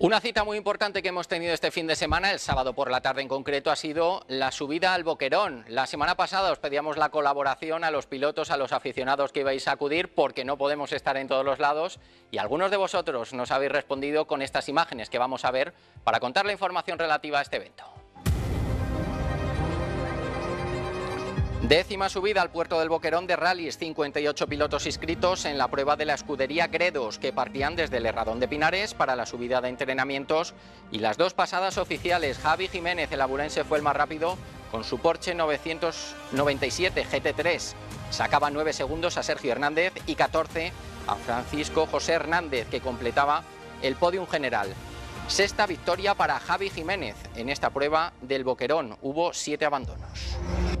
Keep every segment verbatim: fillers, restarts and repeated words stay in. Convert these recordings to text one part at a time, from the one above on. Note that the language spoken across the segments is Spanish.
Una cita muy importante que hemos tenido este fin de semana, el sábado por la tarde en concreto, ha sido la subida al Boquerón. La semana pasada os pedíamos la colaboración a los pilotos, a los aficionados que ibais a acudir, porque no podemos estar en todos los lados, y algunos de vosotros nos habéis respondido con estas imágenes que vamos a ver para contar la información relativa a este evento. Décima subida al puerto del Boquerón de rallies, cincuenta y ocho pilotos inscritos en la prueba de la escudería Gredos, que partían desde el Herradón de Pinares para la subida de entrenamientos, y las dos pasadas oficiales. Javi Jiménez, el abulense, fue el más rápido con su Porsche novecientos noventa y siete G T tres. Sacaba nueve segundos a Sergio Hernández y catorce a Francisco José Hernández, que completaba el podium general. Sexta victoria para Javi Jiménez en esta prueba del Boquerón. Hubo siete abandonos.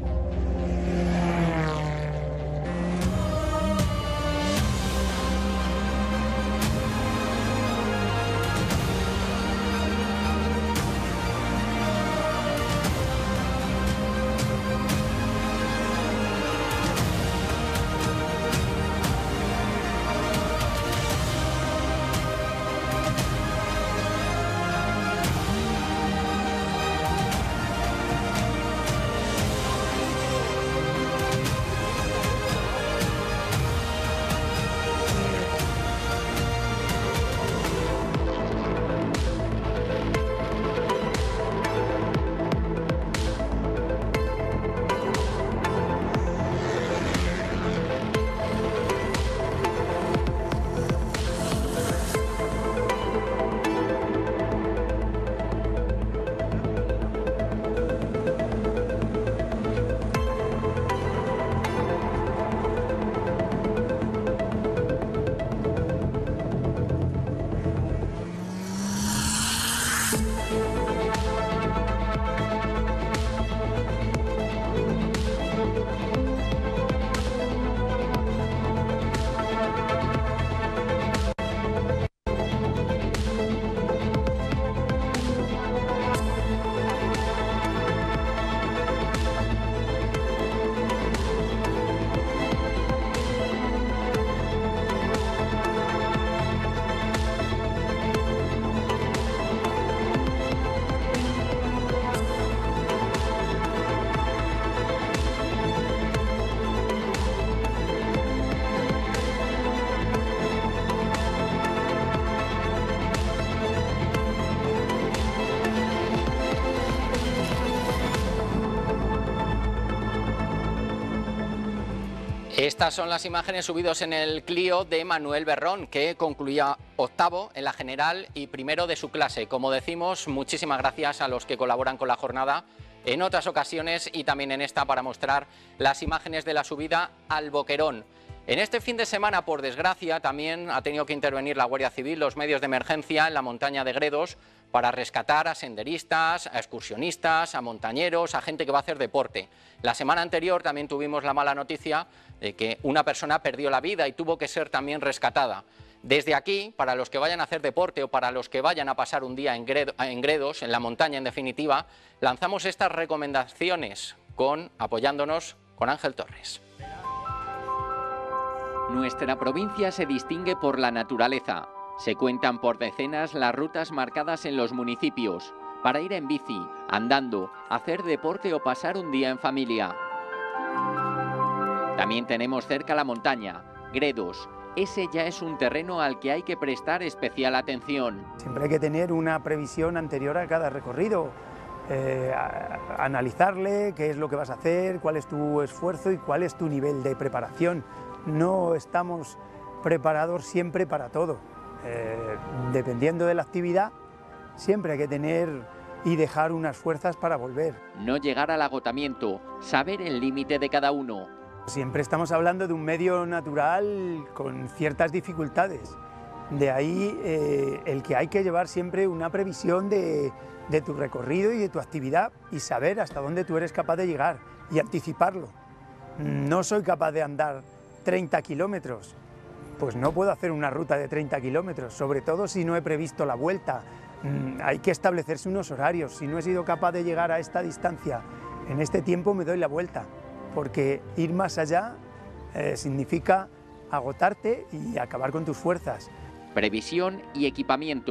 Estas son las imágenes subidas en el Clio de Manuel Berrón, que concluía octavo en la general y primero de su clase. Como decimos, muchísimas gracias a los que colaboran con la jornada en otras ocasiones y también en esta para mostrar las imágenes de la subida al Boquerón. En este fin de semana, por desgracia, también ha tenido que intervenir la Guardia Civil, los medios de emergencia en la montaña de Gredos, para rescatar a senderistas, a excursionistas, a montañeros, a gente que va a hacer deporte. La semana anterior también tuvimos la mala noticia de que una persona perdió la vida y tuvo que ser también rescatada. Desde aquí, para los que vayan a hacer deporte o para los que vayan a pasar un día en Gredos, en la montaña en definitiva, lanzamos estas recomendaciones con, apoyándonos con Ángel Torres. Nuestra provincia se distingue por la naturaleza. Se cuentan por decenas las rutas marcadas en los municipios para ir en bici, andando, hacer deporte o pasar un día en familia. También tenemos cerca la montaña, Gredos. Ese ya es un terreno al que hay que prestar especial atención. Siempre hay que tener una previsión anterior a cada recorrido, eh, a, a analizarle qué es lo que vas a hacer, cuál es tu esfuerzo y cuál es tu nivel de preparación. No estamos preparados siempre para todo. Eh, dependiendo de la actividad, siempre hay que tener y dejar unas fuerzas para volver. No llegar al agotamiento, saber el límite de cada uno. Siempre estamos hablando de un medio natural con ciertas dificultades. De ahí eh, el que hay que llevar siempre una previsión de, de tu recorrido y de tu actividad y saber hasta dónde tú eres capaz de llegar y anticiparlo. No soy capaz de andar treinta kilómetros, pues no puedo hacer una ruta de treinta kilómetros, sobre todo si no he previsto la vuelta. Hay que establecerse unos horarios. Si no he sido capaz de llegar a esta distancia en este tiempo, me doy la vuelta, porque ir más allá eh, significa agotarte y acabar con tus fuerzas. Previsión y equipamiento.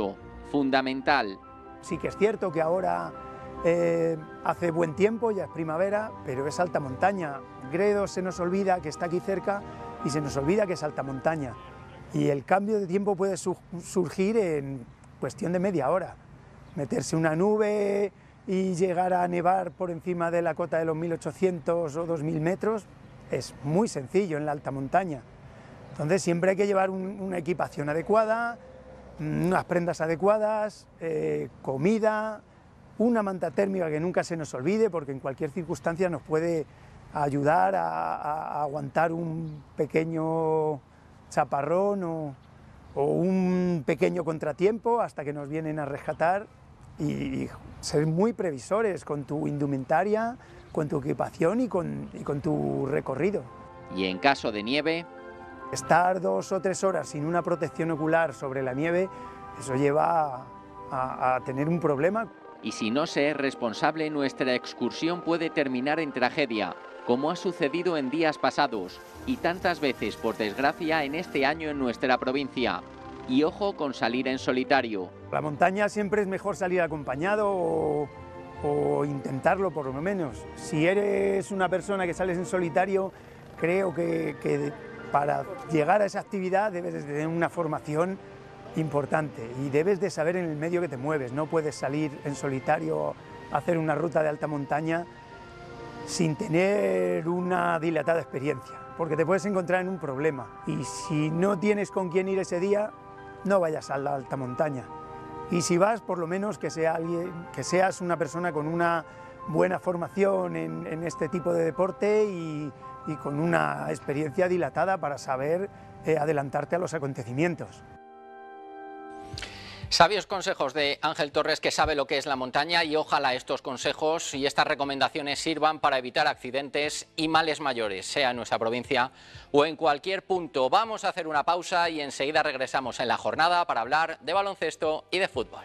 fundamental. Sí que es cierto que ahora eh, hace buen tiempo, ya es primavera, pero es alta montaña. Gredos se nos olvida que está aquí cerca y se nos olvida que es alta montaña. Y el cambio de tiempo puede su surgir en cuestión de media hora. Meterse una nube y llegar a nevar por encima de la cota de los mil ochocientos o dos mil metros es muy sencillo en la alta montaña. Entonces siempre hay que llevar un, una equipación adecuada, unas prendas adecuadas, eh, comida, una manta térmica que nunca se nos olvide, porque en cualquier circunstancia nos puede ayudar a, a, a aguantar un pequeño chaparrón o, o un pequeño contratiempo hasta que nos vienen a rescatar, y, y ser muy previsores con tu indumentaria, con tu equipación y con, y con tu recorrido. Y en caso de nieve, estar dos o tres horas sin una protección ocular sobre la nieve, eso lleva a, a, a tener un problema. Y si no se es responsable, nuestra excursión puede terminar en tragedia, como ha sucedido en días pasados y tantas veces, por desgracia, en este año en nuestra provincia. Y ojo con salir en solitario. La montaña siempre es mejor salir acompañado o, o intentarlo por lo menos. Si eres una persona que sales en solitario, creo que, que para llegar a esa actividad debes de tener una formación importante y debes de saber en el medio que te mueves. No puedes salir en solitario a hacer una ruta de alta montaña sin tener una dilatada experiencia, porque te puedes encontrar en un problema. Y si no tienes con quién ir ese día, no vayas a la alta montaña. Y si vas, por lo menos que, sea alguien, que seas una persona con una buena formación en, en este tipo de deporte y, y con una experiencia dilatada para saber eh, adelantarte a los acontecimientos. Sabios consejos de Ángel Torres, que sabe lo que es la montaña, y ojalá estos consejos y estas recomendaciones sirvan para evitar accidentes y males mayores, sea en nuestra provincia o en cualquier punto. Vamos a hacer una pausa y enseguida regresamos en la jornada para hablar de baloncesto y de fútbol.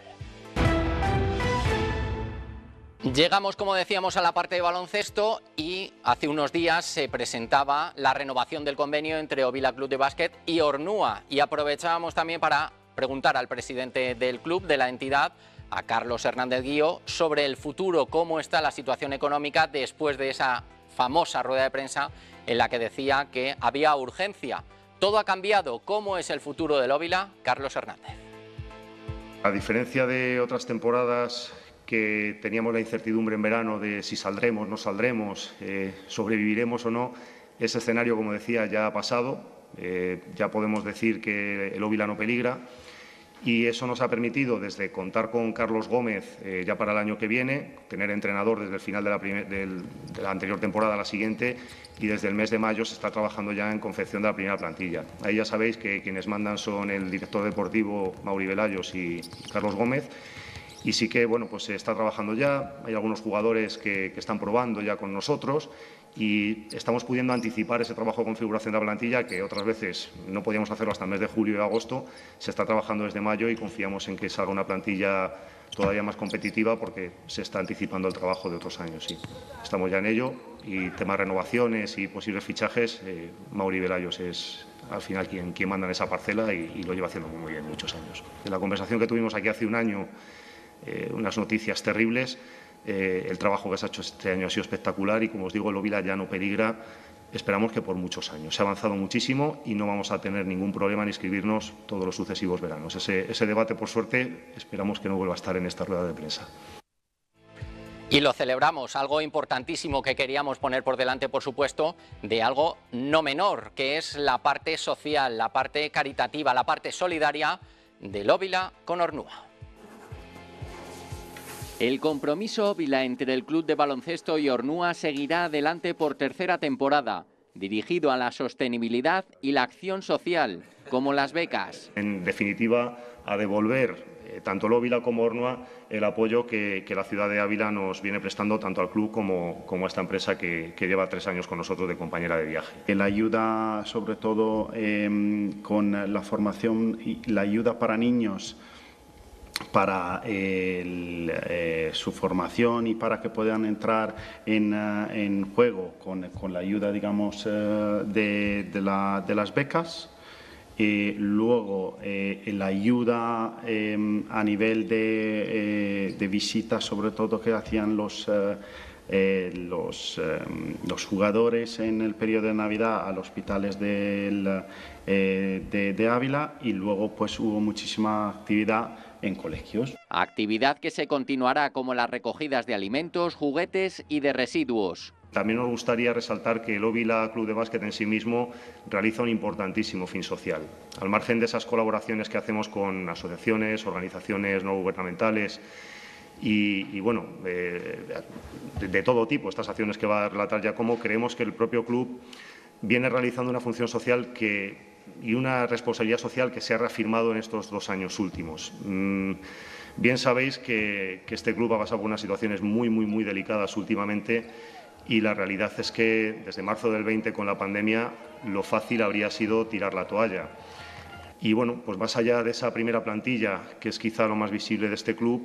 Llegamos, como decíamos, a la parte de baloncesto y hace unos días se presentaba la renovación del convenio entre Ovila Club de Básquet y Ornua, y aprovechábamos también para preguntar al presidente del club, de la entidad, a Carlos Hernández Guío, sobre el futuro, cómo está la situación económica después de esa famosa rueda de prensa en la que decía que había urgencia. Todo ha cambiado. ¿Cómo es el futuro del Ovila? Carlos Hernández. A diferencia de otras temporadas que teníamos la incertidumbre en verano de si saldremos, no saldremos, eh, sobreviviremos o no, ese escenario, como decía, ya ha pasado. Eh, ya podemos decir que el Ovila no peligra, y eso nos ha permitido, desde contar con Carlos Gómez eh, ya para el año que viene, tener entrenador desde el final de la, primer, del, de la anterior temporada a la siguiente, y desde el mes de mayo se está trabajando ya en confección de la primera plantilla. Ahí ya sabéis que quienes mandan son el director deportivo Mauri Velayos y Carlos Gómez. Y sí que, bueno, pues se está trabajando ya, hay algunos jugadores que, que están probando ya con nosotros, y estamos pudiendo anticipar ese trabajo de configuración de la plantilla que otras veces no podíamos hacerlo hasta el mes de julio y agosto. Se está trabajando desde mayo y confiamos en que salga una plantilla todavía más competitiva, porque se está anticipando el trabajo de otros años. Sí, estamos ya en ello, y temas renovaciones y posibles fichajes, eh, Mauri Velayos es al final quien, quien manda en esa parcela y, y lo lleva haciendo muy bien muchos años. De la conversación que tuvimos aquí hace un año, eh, unas noticias terribles. Eh, el trabajo que se ha hecho este año ha sido espectacular y, como os digo, el Ovila ya no peligra. Esperamos que por muchos años. Se ha avanzado muchísimo y no vamos a tener ningún problema en inscribirnos todos los sucesivos veranos. Ese, ese debate, por suerte, esperamos que no vuelva a estar en esta rueda de prensa. Y lo celebramos, algo importantísimo que queríamos poner por delante, por supuesto, de algo no menor, que es la parte social, la parte caritativa, la parte solidaria del Ovila con Ornua. El compromiso Ovila entre el Club de Baloncesto y Ornua seguirá adelante por tercera temporada, dirigido a la sostenibilidad y la acción social, como las becas. En definitiva, a devolver eh, tanto el Ovila como Ornua el apoyo que, que la ciudad de Ávila nos viene prestando tanto al club como, como a esta empresa que, que lleva tres años con nosotros de compañera de viaje. La ayuda, sobre todo, eh, con la formación y la ayuda para niños, para el, eh, su formación y para que puedan entrar en, uh, en juego con, con la ayuda, digamos, uh, de, de, la, de las becas. Eh, luego, eh, la ayuda eh, a nivel de, eh, de visitas, sobre todo que hacían los, eh, eh, los, eh, los jugadores en el periodo de Navidad a los hospitales del, eh, de, de Ávila, y luego pues hubo muchísima actividad en colegios. Actividad que se continuará, como las recogidas de alimentos, juguetes y de residuos. También nos gustaría resaltar que el Óvila Club de Básquet en sí mismo realiza un importantísimo fin social. Al margen de esas colaboraciones que hacemos con asociaciones, organizaciones no gubernamentales y, y bueno, eh, de, de todo tipo, estas acciones que va a relatar Giacomo, creemos que el propio club viene realizando una función social que, y una responsabilidad social que se ha reafirmado en estos dos años últimos. Mm, bien sabéis que, que este club ha pasado por unas situaciones muy, muy, muy delicadas últimamente, y la realidad es que desde marzo del veinte, con la pandemia, lo fácil habría sido tirar la toalla. Y bueno, pues más allá de esa primera plantilla, que es quizá lo más visible de este club,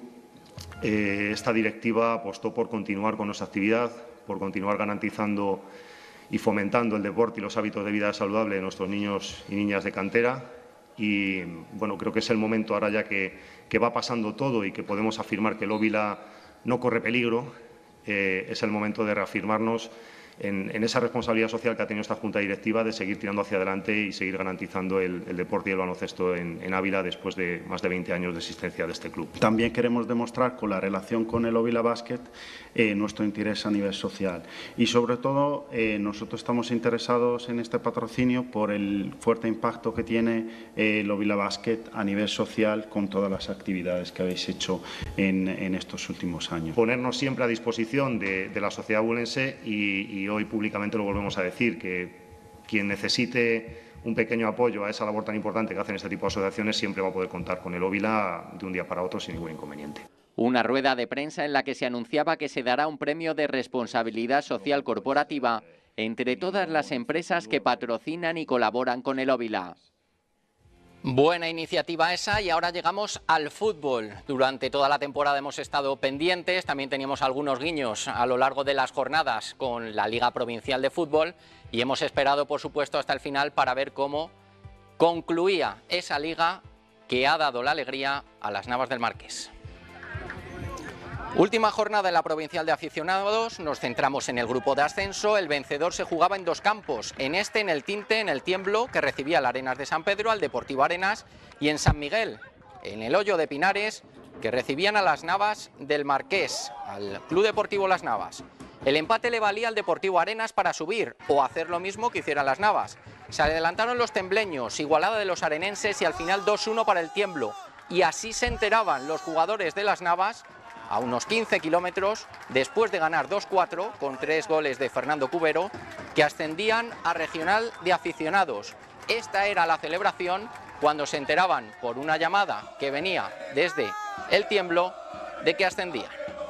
eh, esta directiva apostó por continuar con nuestra actividad, por continuar garantizando y fomentando el deporte y los hábitos de vida saludable de nuestros niños y niñas de cantera. Y bueno, creo que es el momento ahora ya que, que va pasando todo y que podemos afirmar que el Óvila no corre peligro. Eh, es el momento de reafirmarnos en, en esa responsabilidad social que ha tenido esta Junta Directiva de seguir tirando hacia adelante y seguir garantizando el, el deporte y el baloncesto en, en Ávila después de más de veinte años de existencia de este club. También queremos demostrar con la relación con el Óvila Básquet eh, nuestro interés a nivel social, y sobre todo eh, nosotros estamos interesados en este patrocinio por el fuerte impacto que tiene eh, el Óvila Básquet a nivel social con todas las actividades que habéis hecho en, en estos últimos años. Ponernos siempre a disposición de, de la sociedad abulense y, y hoy públicamente lo volvemos a decir, que quien necesite un pequeño apoyo a esa labor tan importante que hacen este tipo de asociaciones siempre va a poder contar con el Óvila de un día para otro sin ningún inconveniente. Una rueda de prensa en la que se anunciaba que se dará un premio de responsabilidad social corporativa entre todas las empresas que patrocinan y colaboran con el Óvila. Buena iniciativa esa, y ahora llegamos al fútbol. Durante toda la temporada hemos estado pendientes, también teníamos algunos guiños a lo largo de las jornadas con la Liga Provincial de Fútbol, y hemos esperado, por supuesto, hasta el final para ver cómo concluía esa liga que ha dado la alegría a las Navas del Marqués. Última jornada en la Provincial de Aficionados, nos centramos en el grupo de ascenso. El vencedor se jugaba en dos campos, en este, en el Tinte, en el Tiemblo, que recibía al Arenas de San Pedro, al Deportivo Arenas, y en San Miguel, en el Hoyo de Pinares, que recibían a las Navas del Marqués, al Club Deportivo Las Navas. El empate le valía al Deportivo Arenas para subir o hacer lo mismo que hicieran las Navas. Se adelantaron los tembleños, igualada de los arenenses, y al final dos uno para el Tiemblo. Y así se enteraban los jugadores de las Navas, a unos quince kilómetros, después de ganar dos cuatro con tres goles de Fernando Cubero, que ascendían a Regional de Aficionados. Esta era la celebración cuando se enteraban por una llamada que venía desde el Tiemblo de que ascendían.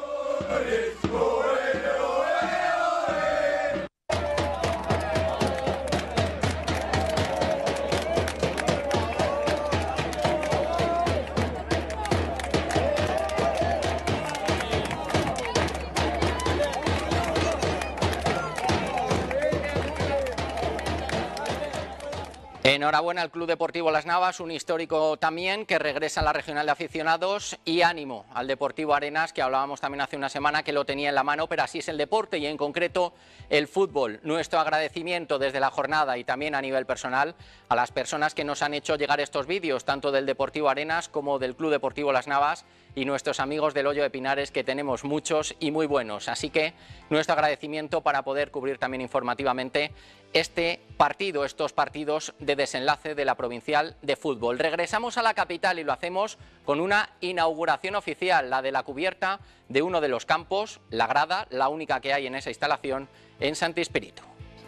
Enhorabuena al Club Deportivo Las Navas, un histórico también que regresa a la Regional de Aficionados, y ánimo al Deportivo Arenas, que hablábamos también hace una semana que lo tenía en la mano, pero así es el deporte y en concreto el fútbol. Nuestro agradecimiento desde la jornada y también a nivel personal a las personas que nos han hecho llegar estos vídeos, tanto del Deportivo Arenas como del Club Deportivo Las Navas, y nuestros amigos del Hoyo de Pinares, que tenemos muchos y muy buenos. Así que nuestro agradecimiento para poder cubrir también informativamente este partido, estos partidos de desenlace de la Provincial de Fútbol. Regresamos a la capital y lo hacemos con una inauguración oficial, la de la cubierta de uno de los campos, la grada, la única que hay en esa instalación en Santi Spíritu.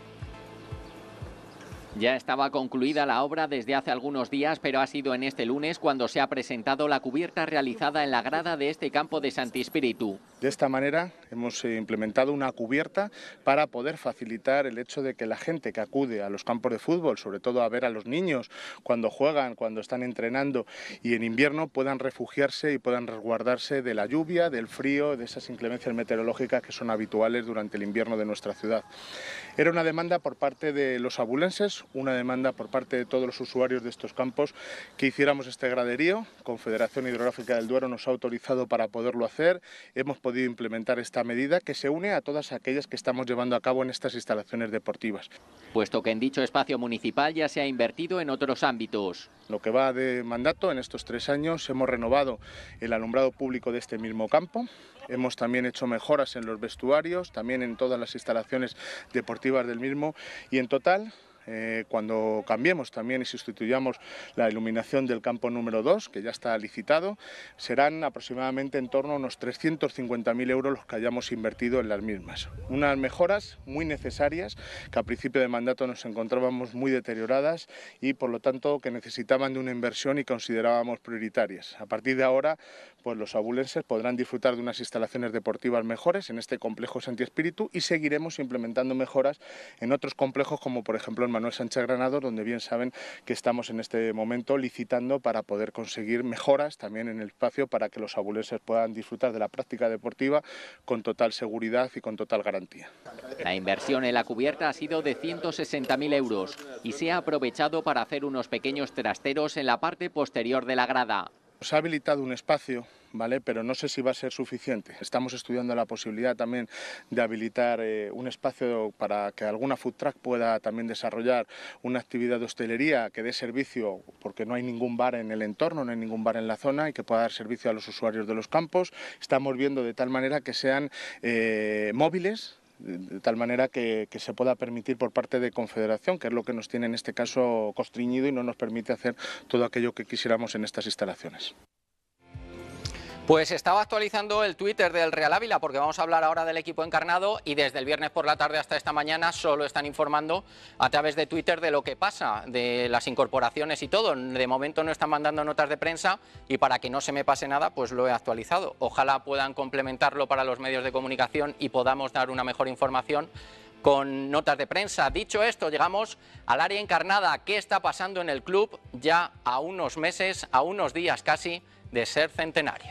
Ya estaba concluida la obra desde hace algunos días, pero ha sido en este lunes cuando se ha presentado la cubierta realizada en la grada de este campo de Santi Spíritu. De esta manera hemos implementado una cubierta para poder facilitar el hecho de que la gente que acude a los campos de fútbol, sobre todo a ver a los niños cuando juegan, cuando están entrenando y en invierno, puedan refugiarse y puedan resguardarse de la lluvia, del frío, de esas inclemencias meteorológicas que son habituales durante el invierno de nuestra ciudad. Era una demanda por parte de los abulenses, una demanda por parte de todos los usuarios de estos campos que hiciéramos este graderío. Confederación Hidrográfica del Duero nos ha autorizado para poderlo hacer. Hemos podido implementar esta medida que se une a todas aquellas que estamos llevando a cabo en estas instalaciones deportivas. Puesto que en dicho espacio municipal ya se ha invertido en otros ámbitos. Lo que va de mandato, en estos tres años hemos renovado el alumbrado público de este mismo campo. Hemos también hecho mejoras en los vestuarios, también en todas las instalaciones deportivas del mismo y en total, Eh, cuando cambiemos también y sustituyamos la iluminación del campo número dos, que ya está licitado, serán aproximadamente en torno a unos trescientos cincuenta mil euros los que hayamos invertido en las mismas. Unas mejoras muy necesarias que a principio de mandato nos encontrábamos muy deterioradas y por lo tanto que necesitaban de una inversión y considerábamos prioritarias. A partir de ahora, pues los abulenses podrán disfrutar de unas instalaciones deportivas mejores en este complejo Santi Espíritu y seguiremos implementando mejoras en otros complejos como por ejemplo en Manuel Sánchez Granados, donde bien saben que estamos en este momento licitando para poder conseguir mejoras también en el espacio para que los abulenses puedan disfrutar de la práctica deportiva con total seguridad y con total garantía. La inversión en la cubierta ha sido de ciento sesenta mil euros y se ha aprovechado para hacer unos pequeños trasteros en la parte posterior de la grada. Se ha habilitado un espacio, ¿vale? Pero no sé si va a ser suficiente. Estamos estudiando la posibilidad también de habilitar eh, un espacio para que alguna food truck pueda también desarrollar una actividad de hostelería que dé servicio, porque no hay ningún bar en el entorno, no hay ningún bar en la zona y que pueda dar servicio a los usuarios de los campos. Estamos viendo de tal manera que sean eh, móviles, de tal manera que, que se pueda permitir por parte de Confederación, que es lo que nos tiene en este caso constreñido y no nos permite hacer todo aquello que quisiéramos en estas instalaciones. Pues estaba actualizando el Twitter del Real Ávila porque vamos a hablar ahora del equipo encarnado y desde el viernes por la tarde hasta esta mañana solo están informando a través de Twitter de lo que pasa, de las incorporaciones y todo. De momento no están mandando notas de prensa y para que no se me pase nada pues lo he actualizado. Ojalá puedan complementarlo para los medios de comunicación y podamos dar una mejor información con notas de prensa. Dicho esto, llegamos al área encarnada. ¿Qué está pasando en el club ya a unos meses, a unos días casi de ser centenario?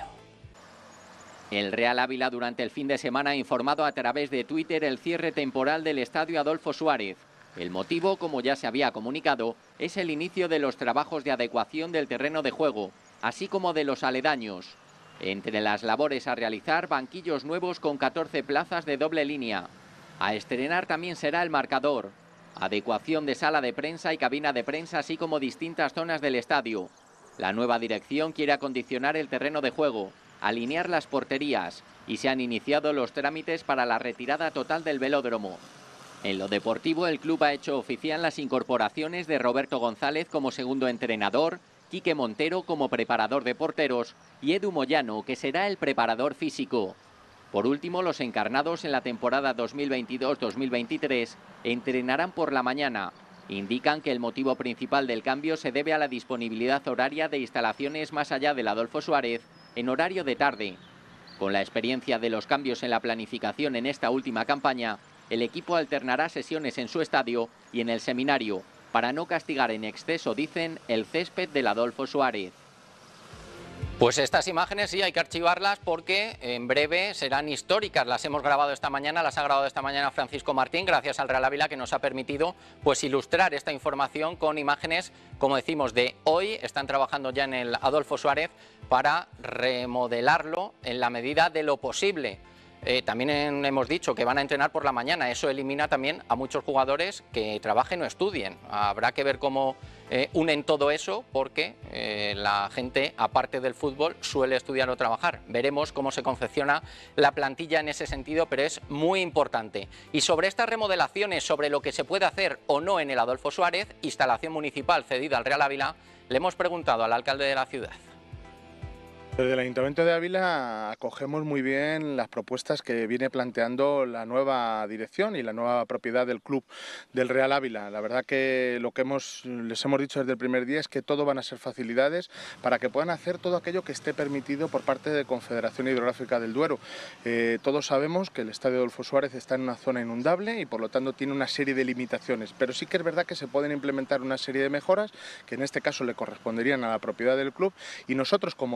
El Real Ávila durante el fin de semana ha informado a través de Twitter el cierre temporal del Estadio Adolfo Suárez. El motivo, como ya se había comunicado, es el inicio de los trabajos de adecuación del terreno de juego, así como de los aledaños. Entre las labores a realizar, banquillos nuevos con catorce plazas de doble línea. A estrenar también será el marcador, adecuación de sala de prensa y cabina de prensa, así como distintas zonas del estadio. La nueva dirección quiere acondicionar el terreno de juego, alinear las porterías y se han iniciado los trámites para la retirada total del velódromo. En lo deportivo, el club ha hecho oficial las incorporaciones de Roberto González como segundo entrenador, Quique Montero como preparador de porteros y Edu Moyano, que será el preparador físico. Por último, los encarnados en la temporada dos mil veintidós dos mil veintitrés entrenarán por la mañana. Indican que el motivo principal del cambio se debe a la disponibilidad horaria de instalaciones más allá del Adolfo Suárez en horario de tarde. Con la experiencia de los cambios en la planificación en esta última campaña, el equipo alternará sesiones en su estadio y en el seminario, para no castigar en exceso, dicen, el césped del Adolfo Suárez. Pues estas imágenes sí hay que archivarlas porque en breve serán históricas. Las hemos grabado esta mañana, las ha grabado esta mañana Francisco Martín, gracias al Real Ávila, que nos ha permitido pues ilustrar esta información con imágenes, como decimos, de hoy. Están trabajando ya en el Adolfo Suárez para remodelarlo en la medida de lo posible. Eh, también en, hemos dicho que van a entrenar por la mañana. Eso elimina también a muchos jugadores que trabajen o estudien. Habrá que ver cómo eh, unen todo eso, porque eh, la gente, aparte del fútbol, suele estudiar o trabajar. Veremos cómo se confecciona la plantilla en ese sentido, pero es muy importante. Y sobre estas remodelaciones, sobre lo que se puede hacer o no en el Adolfo Suárez, instalación municipal cedida al Real Ávila, le hemos preguntado al alcalde de la ciudad. Desde el Ayuntamiento de Ávila acogemos muy bien las propuestas que viene planteando la nueva dirección y la nueva propiedad del club del Real Ávila. La verdad que lo que hemos, les hemos dicho desde el primer día es que todo van a ser facilidades para que puedan hacer todo aquello que esté permitido por parte de Confederación Hidrográfica del Duero. Eh, todos sabemos que el Estadio Adolfo Suárez está en una zona inundable y por lo tanto tiene una serie de limitaciones, pero sí que es verdad que se pueden implementar una serie de mejoras que en este caso le corresponderían a la propiedad del club y nosotros como propietarios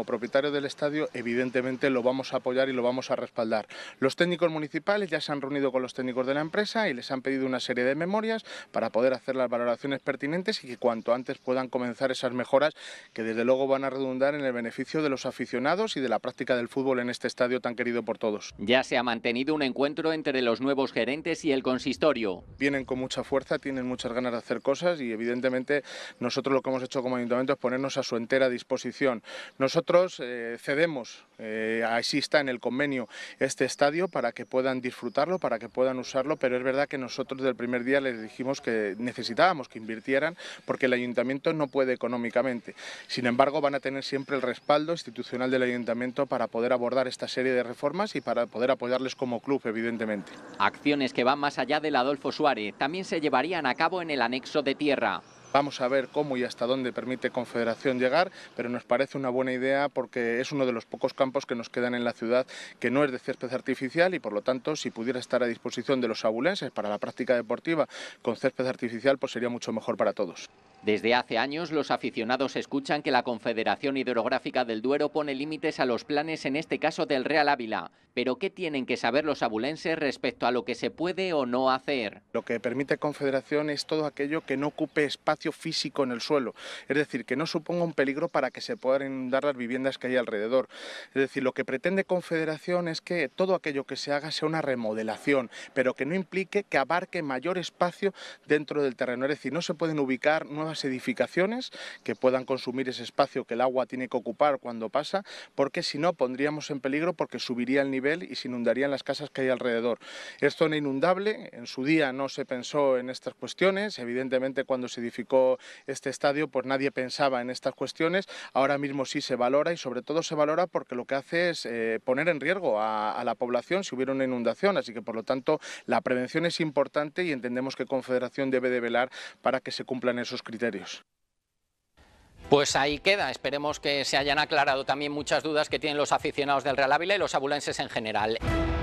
desarrollo del estadio, evidentemente lo vamos a apoyar y lo vamos a respaldar. Los técnicos municipales ya se han reunido con los técnicos de la empresa y les han pedido una serie de memorias para poder hacer las valoraciones pertinentes y que cuanto antes puedan comenzar esas mejoras que desde luego van a redundar en el beneficio de los aficionados y de la práctica del fútbol en este estadio tan querido por todos. Ya se ha mantenido un encuentro entre los nuevos gerentes y el consistorio. Vienen con mucha fuerza, tienen muchas ganas de hacer cosas y evidentemente nosotros lo que hemos hecho como ayuntamiento es ponernos a su entera disposición. Nosotros eh, cedemos, eh, así está en el convenio, este estadio para que puedan disfrutarlo, para que puedan usarlo, pero es verdad que nosotros desde el primer día les dijimos que necesitábamos que invirtieran porque el ayuntamiento no puede económicamente. Sin embargo, van a tener siempre el respaldo institucional del ayuntamiento para poder abordar esta serie de reformas y para poder apoyarles como club, evidentemente. Acciones que van más allá del Adolfo Suárez también se llevarían a cabo en el anexo de tierra. Vamos a ver cómo y hasta dónde permite Confederación llegar, pero nos parece una buena idea porque es uno de los pocos campos que nos quedan en la ciudad que no es de césped artificial y por lo tanto si pudiera estar a disposición de los abulenses para la práctica deportiva con césped artificial pues sería mucho mejor para todos. Desde hace años los aficionados escuchan que la Confederación Hidrográfica del Duero pone límites a los planes, en este caso del Real Ávila. Pero ¿qué tienen que saber los abulenses respecto a lo que se puede o no hacer? Lo que permite Confederación es todo aquello que no ocupe espacio físico en el suelo, es decir, que no suponga un peligro para que se puedan inundar las viviendas que hay alrededor. Es decir, lo que pretende Confederación es que todo aquello que se haga sea una remodelación, pero que no implique que abarque mayor espacio dentro del terreno. Es decir, no se pueden ubicar nuevas edificaciones que puedan consumir ese espacio que el agua tiene que ocupar cuando pasa, porque si no pondríamos en peligro porque subiría el nivel y se inundarían las casas que hay alrededor. Es zona inundable, en su día no se pensó en estas cuestiones, evidentemente cuando se edificó este estadio pues nadie pensaba en estas cuestiones, ahora mismo sí se valora y sobre todo se valora porque lo que hace es eh, poner en riesgo a, a la población si hubiera una inundación, así que por lo tanto la prevención es importante y entendemos que Confederación debe de velar para que se cumplan esos criterios. Pues ahí queda, esperemos que se hayan aclarado también muchas dudas que tienen los aficionados del Real Ávila y los abulenses en general.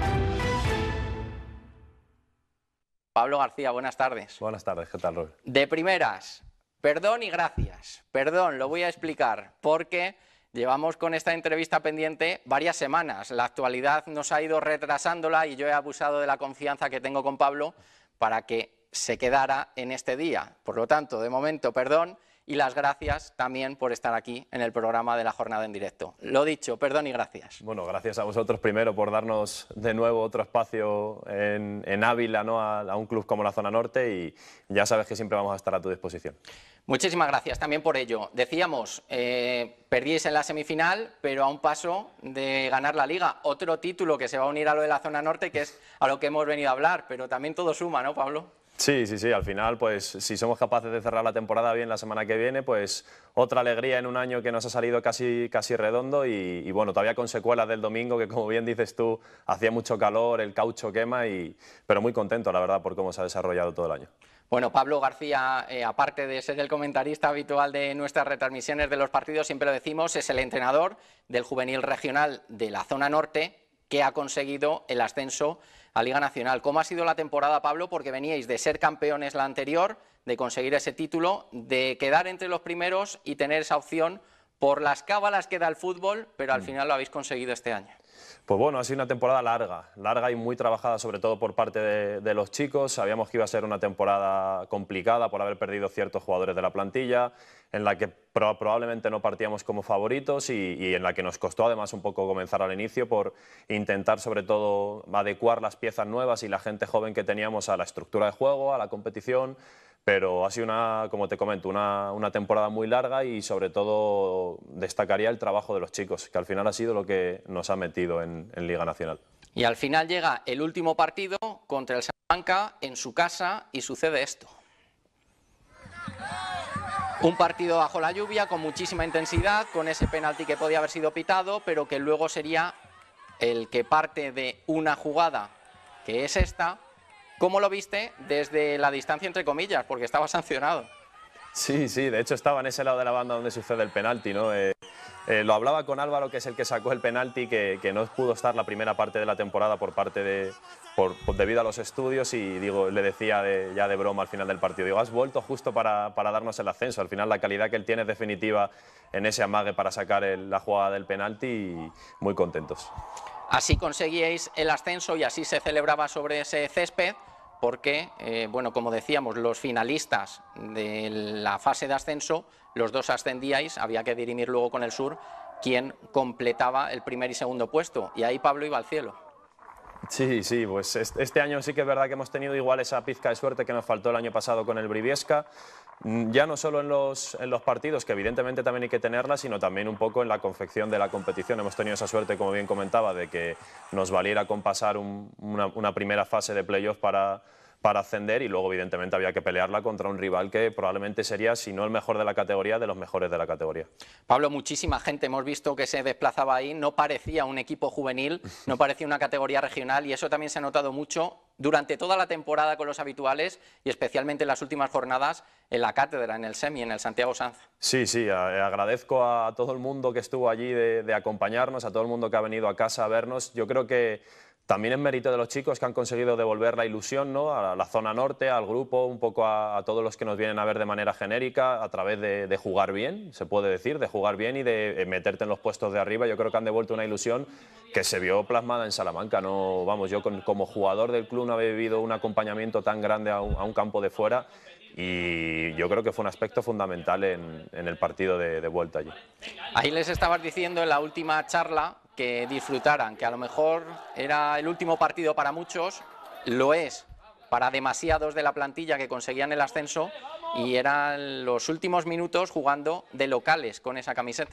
Pablo García, buenas tardes. Buenas tardes, ¿qué tal, Rol? De primeras, perdón y gracias. Perdón, lo voy a explicar, porque llevamos con esta entrevista pendiente varias semanas. La actualidad nos ha ido retrasándola y yo he abusado de la confianza que tengo con Pablo para que se quedara en este día. Por lo tanto, de momento, perdón y las gracias también por estar aquí en el programa de la jornada en directo. Lo dicho, perdón y gracias. Bueno, gracias a vosotros primero por darnos de nuevo otro espacio en, en Ávila, ¿no? a, a un club como la Zona Norte y ya sabes que siempre vamos a estar a tu disposición. Muchísimas gracias también por ello. Decíamos, eh, perdíais en la semifinal, pero a un paso de ganar la Liga. Otro título que se va a unir a lo de la Zona Norte, que es a lo que hemos venido a hablar, pero también todo suma, ¿no, Pablo? Sí, sí, sí, al final, pues si somos capaces de cerrar la temporada bien la semana que viene, pues otra alegría en un año que nos ha salido casi, casi redondo y, y bueno, todavía con secuelas del domingo, que como bien dices tú, hacía mucho calor, el caucho quema, y, pero muy contento, la verdad, por cómo se ha desarrollado todo el año. Bueno, Pablo García, eh, aparte de ser el comentarista habitual de nuestras retransmisiones de los partidos, siempre lo decimos, es el entrenador del juvenil regional de la Zona Norte, que ha conseguido el ascenso a Liga Nacional. ¿Cómo ha sido la temporada, Pablo? Porque veníais de ser campeones la anterior, de conseguir ese título, de quedar entre los primeros y tener esa opción por las cábalas que da el fútbol, pero al final lo habéis conseguido este año. Pues bueno, ha sido una temporada larga, larga y muy trabajada sobre todo por parte de, de los chicos. Sabíamos que iba a ser una temporada complicada por haber perdido ciertos jugadores de la plantilla, en la que pro probablemente no partíamos como favoritos y, y en la que nos costó además un poco comenzar al inicio por intentar sobre todo adecuar las piezas nuevas y la gente joven que teníamos a la estructura de juego, a la competición. Pero ha sido, una, como te comento, una, una temporada muy larga y sobre todo destacaría el trabajo de los chicos, que al final ha sido lo que nos ha metido en, en Liga Nacional. Y al final llega el último partido contra el Salamanca en su casa y sucede esto. Un partido bajo la lluvia, con muchísima intensidad, con ese penalti que podía haber sido pitado, pero que luego sería el que parte de una jugada, que es esta. ¿Cómo lo viste desde la distancia, entre comillas? Porque estaba sancionado. Sí, sí, de hecho estaba en ese lado de la banda donde sucede el penalti, ¿no? Eh, Eh, lo hablaba con Álvaro, que es el que sacó el penalti, que, que no pudo estar la primera parte de la temporada por parte de, por, por, debido a los estudios, y digo, le decía de, ya de broma al final del partido, digo, has vuelto justo para, para darnos el ascenso. Al final la calidad que él tiene es definitiva en ese amague para sacar el, la jugada del penalti, y muy contentos. Así conseguíais el ascenso y así se celebraba sobre ese césped, porque, eh, bueno, como decíamos, los finalistas de la fase de ascenso, los dos ascendíais, había que dirimir luego con el Sur quién completaba el primer y segundo puesto, y ahí Pablo iba al cielo. Sí, sí, pues este año sí que es verdad que hemos tenido igual esa pizca de suerte que nos faltó el año pasado con el Briviesca, ya no solo en los, en los partidos, que evidentemente también hay que tenerla, sino también un poco en la confección de la competición. Hemos tenido esa suerte, como bien comentaba, de que nos valiera con pasar un, una, una primera fase de playoff para, para ascender, y luego evidentemente había que pelearla contra un rival que probablemente sería, si no el mejor de la categoría, de los mejores de la categoría. Pablo, muchísima gente hemos visto que se desplazaba ahí, no parecía un equipo juvenil, no parecía una categoría regional, y eso también se ha notado mucho durante toda la temporada con los habituales y especialmente en las últimas jornadas en la cátedra, en el semi, en el Santiago Sanz. Sí, sí, agradezco a todo el mundo que estuvo allí de, de acompañarnos, a todo el mundo que ha venido a casa a vernos. Yo creo que también es mérito de los chicos que han conseguido devolver la ilusión, ¿no?, a la zona norte, al grupo, un poco a, a todos los que nos vienen a ver de manera genérica, a través de, de jugar bien, se puede decir, de jugar bien y de meterte en los puestos de arriba. Yo creo que han devuelto una ilusión que se vio plasmada en Salamanca. No, vamos, yo con, como jugador del club no había vivido un acompañamiento tan grande a un, a un campo de fuera, y yo creo que fue un aspecto fundamental en, en el partido de, de vuelta allí. Ahí les estabas diciendo en la última charla que disfrutaran, que a lo mejor era el último partido para muchos, lo es para demasiados de la plantilla que conseguían el ascenso, y eran los últimos minutos jugando de locales con esa camiseta.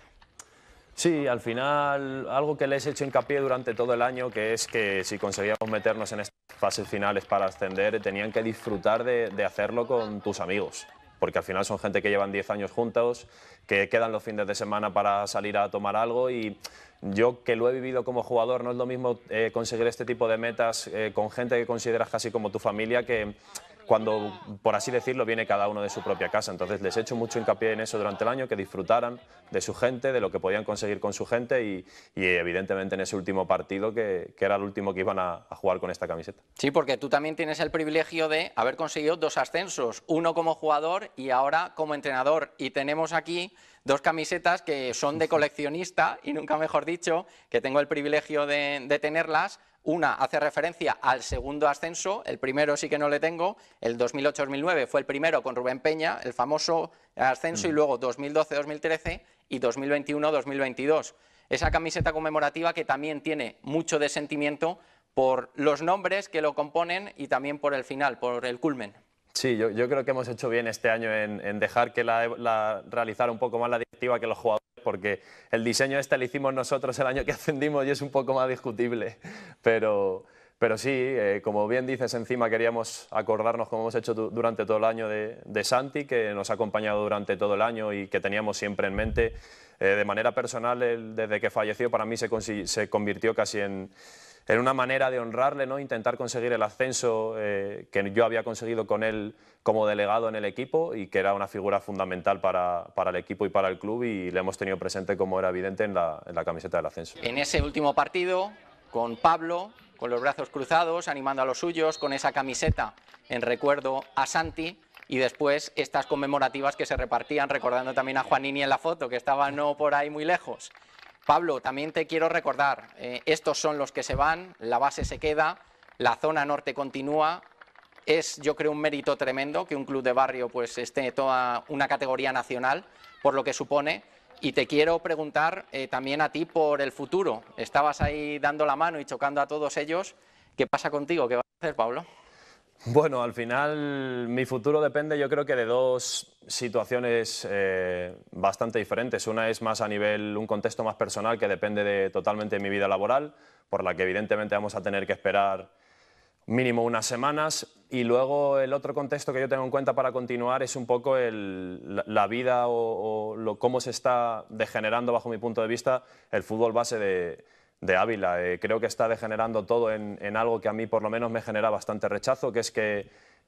Sí, al final algo que les he hecho hincapié durante todo el año, que es que si conseguíamos meternos en estas fases finales para ascender, tenían que disfrutar de, de hacerlo con tus amigos, porque al final son gente que llevan diez años juntos, que quedan los fines de semana para salir a tomar algo, y yo, que lo he vivido como jugador, no es lo mismo eh, conseguir este tipo de metas eh, con gente que consideras casi como tu familia, que cuando, por así decirlo, viene cada uno de su propia casa. Entonces les he hecho mucho hincapié en eso durante el año, que disfrutaran de su gente, de lo que podían conseguir con su gente, y, y evidentemente en ese último partido, que, que era el último que iban a, a jugar con esta camiseta. Sí, porque tú también tienes el privilegio de haber conseguido dos ascensos, uno como jugador y ahora como entrenador, y tenemos aquí dos camisetas que son de coleccionista, y nunca mejor dicho, que tengo el privilegio de, de tenerlas. Una hace referencia al segundo ascenso, el primero sí que no le tengo, el dos mil ocho dos mil nueve fue el primero con Rubén Peña, el famoso ascenso, mm. y luego dos mil doce dos mil trece y dos mil veintiuno dos mil veintidós. Esa camiseta conmemorativa que también tiene mucho de sentimiento por los nombres que lo componen y también por el final, por el culmen. Sí, yo, yo creo que hemos hecho bien este año en, en dejar que la, la realizara un poco más la directiva que los jugadores, porque el diseño este lo hicimos nosotros el año que ascendimos y es un poco más discutible, pero, pero sí, eh, como bien dices, encima queríamos acordarnos, como hemos hecho durante todo el año, de, de Santi, que nos ha acompañado durante todo el año y que teníamos siempre en mente. Eh, de manera personal, él, desde que falleció, para mí se, se convirtió casi en... en una manera de honrarle, ¿no?, intentar conseguir el ascenso eh, que yo había conseguido con él como delegado en el equipo, y que era una figura fundamental para, para el equipo y para el club, y le hemos tenido presente, como era evidente, en la, en la camiseta del ascenso. En ese último partido, con Pablo, con los brazos cruzados, animando a los suyos, con esa camiseta en recuerdo a Santi, y después estas conmemorativas que se repartían, recordando también a Juanini en la foto, que estaba no por ahí muy lejos. Pablo, también te quiero recordar, eh, estos son los que se van, la base se queda, la zona norte continúa. Es, yo creo, un mérito tremendo que un club de barrio pues esté toda una categoría nacional, por lo que supone. Y te quiero preguntar eh, también a ti por el futuro. Estabas ahí dando la mano y chocando a todos ellos. ¿Qué pasa contigo? ¿Qué vas a hacer, Pablo? Bueno, al final mi futuro depende, yo creo que de dos situaciones eh, bastante diferentes. Una es más a nivel, un contexto más personal, que depende de, totalmente de mi vida laboral, por la que evidentemente vamos a tener que esperar mínimo unas semanas. Y luego el otro contexto que yo tengo en cuenta para continuar es un poco el, la, la vida o, o lo, cómo se está degenerando, bajo mi punto de vista, el fútbol base de... de Ávila. Eh, creo que está degenerando todo en, en algo que a mí por lo menos me genera bastante rechazo, que es que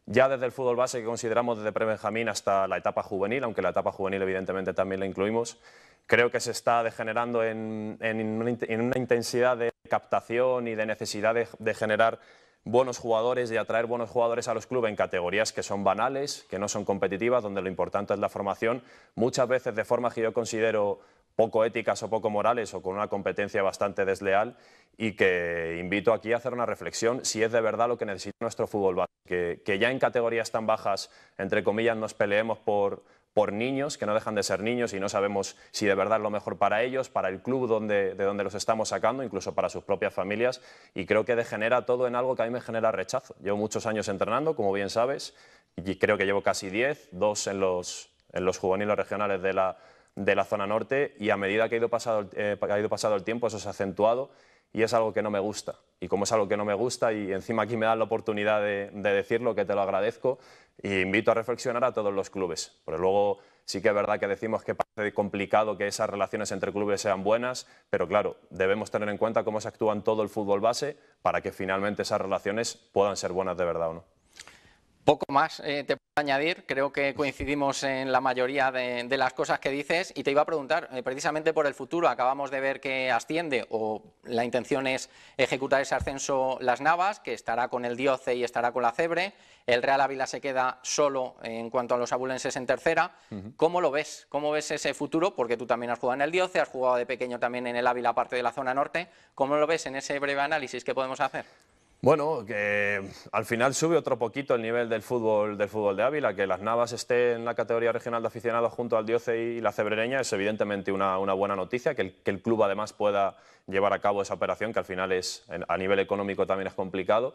ya desde el fútbol base, que consideramos desde pre-benjamín hasta la etapa juvenil, aunque la etapa juvenil evidentemente también la incluimos, creo que se está degenerando en, en, en una intensidad de captación y de necesidad de, de generar buenos jugadores y atraer buenos jugadores a los clubes en categorías que son banales, que no son competitivas, donde lo importante es la formación, muchas veces de forma que yo considero poco éticas o poco morales o con una competencia bastante desleal, y que invito aquí a hacer una reflexión si es de verdad lo que necesita nuestro fútbol base, que, que ya en categorías tan bajas, entre comillas, nos peleemos por, por niños, que no dejan de ser niños y no sabemos si de verdad es lo mejor para ellos, para el club donde, de donde los estamos sacando, incluso para sus propias familias, y creo que degenera todo en algo que a mí me genera rechazo. Llevo muchos años entrenando, como bien sabes, y creo que llevo casi diez, dos en los, en los juveniles regionales de la de la zona norte, y a medida que ha ido, pasado, eh, ha ido pasado el tiempo eso se ha acentuado y es algo que no me gusta. Y como es algo que no me gusta y encima aquí me dan la oportunidad de, de decirlo, que te lo agradezco, y invito a reflexionar a todos los clubes. Pero luego sí que es verdad que decimos que parece complicado que esas relaciones entre clubes sean buenas, pero claro, debemos tener en cuenta cómo se actúa en todo el fútbol base para que finalmente esas relaciones puedan ser buenas de verdad o no. Poco más eh, te puedo añadir, creo que coincidimos en la mayoría de, de las cosas que dices, y te iba a preguntar, eh, precisamente por el futuro, acabamos de ver que asciende, o la intención es ejecutar ese ascenso Las Navas, que estará con el Dioce y estará con la Cebre, el Real Ávila se queda solo en cuanto a los abulenses en tercera. Uh-huh. ¿Cómo lo ves? ¿Cómo ves ese futuro? Porque tú también has jugado en el Dioce, has jugado de pequeño también en el Ávila, parte de la zona norte. ¿Cómo lo ves en ese breve análisis que podemos hacer? Bueno, que al final sube otro poquito el nivel del fútbol, del fútbol de Ávila, que Las Navas esté en la categoría regional de aficionados junto al Dioce y la Cebrereña es evidentemente una, una buena noticia, que el, que el club además pueda llevar a cabo esa operación, que al final es, a nivel económico también es complicado.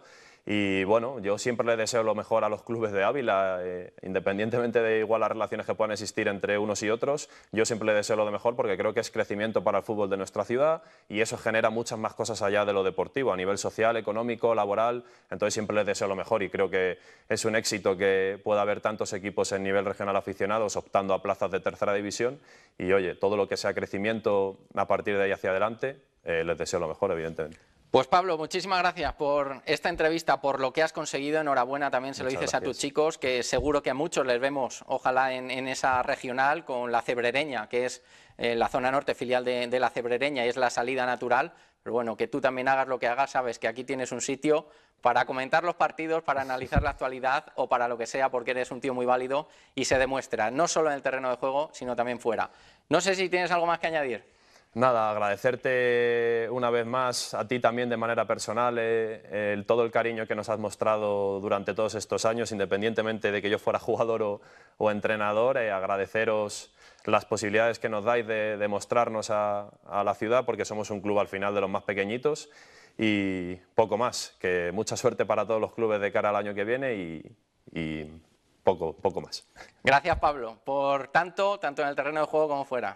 Y bueno, yo siempre le deseo lo mejor a los clubes de Ávila, eh, independientemente de igual las relaciones que puedan existir entre unos y otros, yo siempre le deseo lo de mejor porque creo que es crecimiento para el fútbol de nuestra ciudad y eso genera muchas más cosas allá de lo deportivo, a nivel social, económico, laboral, entonces siempre les deseo lo mejor y creo que es un éxito que pueda haber tantos equipos en nivel regional aficionados optando a plazas de tercera división y oye, todo lo que sea crecimiento a partir de ahí hacia adelante, eh, les deseo lo mejor, evidentemente. Pues Pablo, muchísimas gracias por esta entrevista, por lo que has conseguido. Enhorabuena también se lo dices a tus chicos, que seguro que a muchos les vemos, ojalá en, en esa regional con la Cebrereña, que es eh, la zona norte filial de, de la Cebrereña y es la salida natural. Pero bueno, que tú también hagas lo que hagas, sabes que aquí tienes un sitio para comentar los partidos, para analizar la actualidad o para lo que sea, porque eres un tío muy válido y se demuestra, no solo en el terreno de juego, sino también fuera. No sé si tienes algo más que añadir. Nada, agradecerte una vez más a ti también de manera personal eh, el, todo el cariño que nos has mostrado durante todos estos años, independientemente de que yo fuera jugador o, o entrenador, eh, agradeceros las posibilidades que nos dais de, de mostrarnos a, a la ciudad, porque somos un club al final de los más pequeñitos y poco más, que mucha suerte para todos los clubes de cara al año que viene y, y poco, poco más. Gracias Pablo, por tanto, tanto en el terreno de juego como fuera.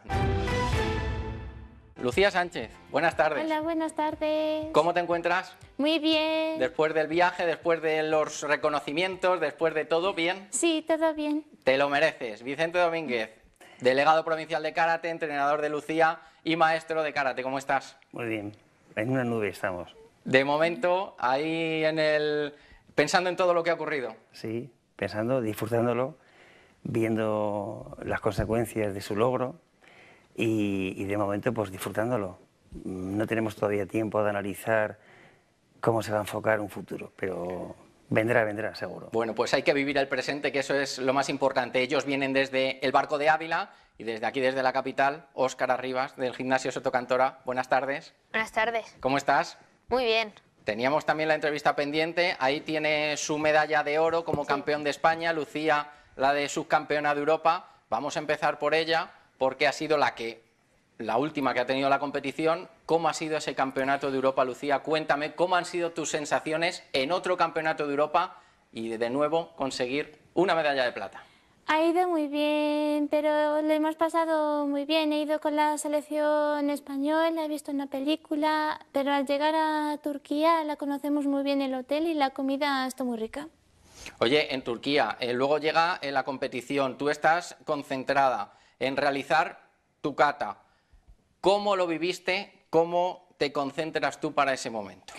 Lucía Sánchez, buenas tardes. Hola, buenas tardes. ¿Cómo te encuentras? Muy bien. Después del viaje, después de los reconocimientos, después de todo, ¿bien? Sí, todo bien. Te lo mereces. Vicente Domínguez, delegado provincial de karate, entrenador de Lucía y maestro de karate. ¿Cómo estás? Muy bien, en una nube estamos. De momento, ahí en el... pensando en todo lo que ha ocurrido. Sí, pensando, disfrutándolo, viendo las consecuencias de su logro. Y, y de momento pues disfrutándolo. No tenemos todavía tiempo de analizar cómo se va a enfocar un futuro, pero vendrá, vendrá seguro. Bueno, pues hay que vivir el presente, que eso es lo más importante. Ellos vienen desde el Barco de Ávila y desde aquí, desde la capital, Óscar Arribas, del Gimnasio Soto Cantora. Buenas tardes. Buenas tardes. ¿Cómo estás? Muy bien. Teníamos también la entrevista pendiente. Ahí tiene su medalla de oro como sí. campeón de España, Lucía, la de subcampeona de Europa. Vamos a empezar por ella, porque ha sido la que, la última que ha tenido la competición. ¿Cómo ha sido ese campeonato de Europa, Lucía? Cuéntame, ¿cómo han sido tus sensaciones en otro campeonato de Europa y de nuevo conseguir una medalla de plata? Ha ido muy bien, pero lo hemos pasado muy bien. He ido con la selección española, he visto una película, pero al llegar a Turquía la conocemos muy bien el hotel y la comida está muy rica. Oye, en Turquía, eh, luego llega en la competición, tú estás concentrada en realizar tu kata. ¿Cómo lo viviste? ¿Cómo te concentras tú para ese momento?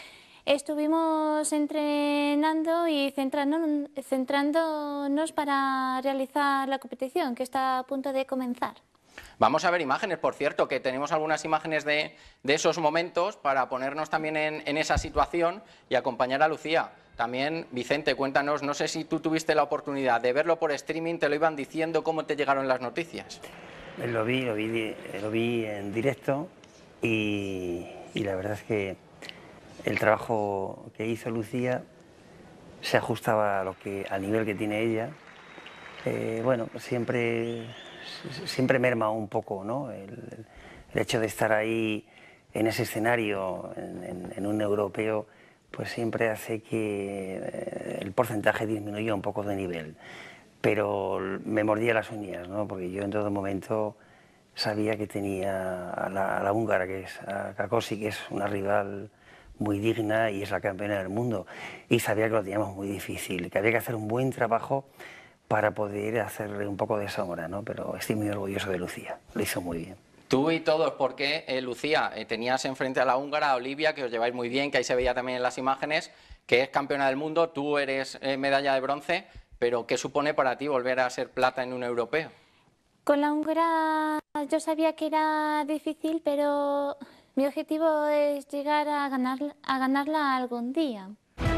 Estuvimos entrenando y centrándonos, centrándonos para realizar la competición, que está a punto de comenzar. Vamos a ver imágenes, por cierto, que tenemos algunas imágenes de, de esos momentos para ponernos también en, en esa situación y acompañar a Lucía. También, Vicente, cuéntanos, no sé si tú tuviste la oportunidad de verlo por streaming, te lo iban diciendo, ¿cómo te llegaron las noticias? Lo vi, lo vi, lo vi en directo y, y la verdad es que el trabajo que hizo Lucía se ajustaba a lo que, al nivel que tiene ella. Eh, bueno, siempre, siempre merma un poco, ¿no? el, el hecho de estar ahí en ese escenario, en, en, en un europeo, pues siempre hace que el porcentaje disminuya un poco de nivel. Pero me mordía las uñas, ¿no? Porque yo en todo momento sabía que tenía a la, a la húngara, que es a Kakosi, que es una rival muy digna y es la campeona del mundo. Y sabía que lo teníamos muy difícil, que había que hacer un buen trabajo para poder hacerle un poco de sombra, ¿no? Pero estoy muy orgulloso de Lucía, lo hizo muy bien. Tú y todos, porque eh, Lucía, eh, tenías enfrente a la húngara, a Olivia, que os lleváis muy bien, que ahí se veía también en las imágenes, que es campeona del mundo, tú eres eh, medalla de bronce, pero ¿qué supone para ti volver a ser plata en un europeo? Con la húngara yo sabía que era difícil, pero mi objetivo es llegar a, ganar, a ganarla algún día.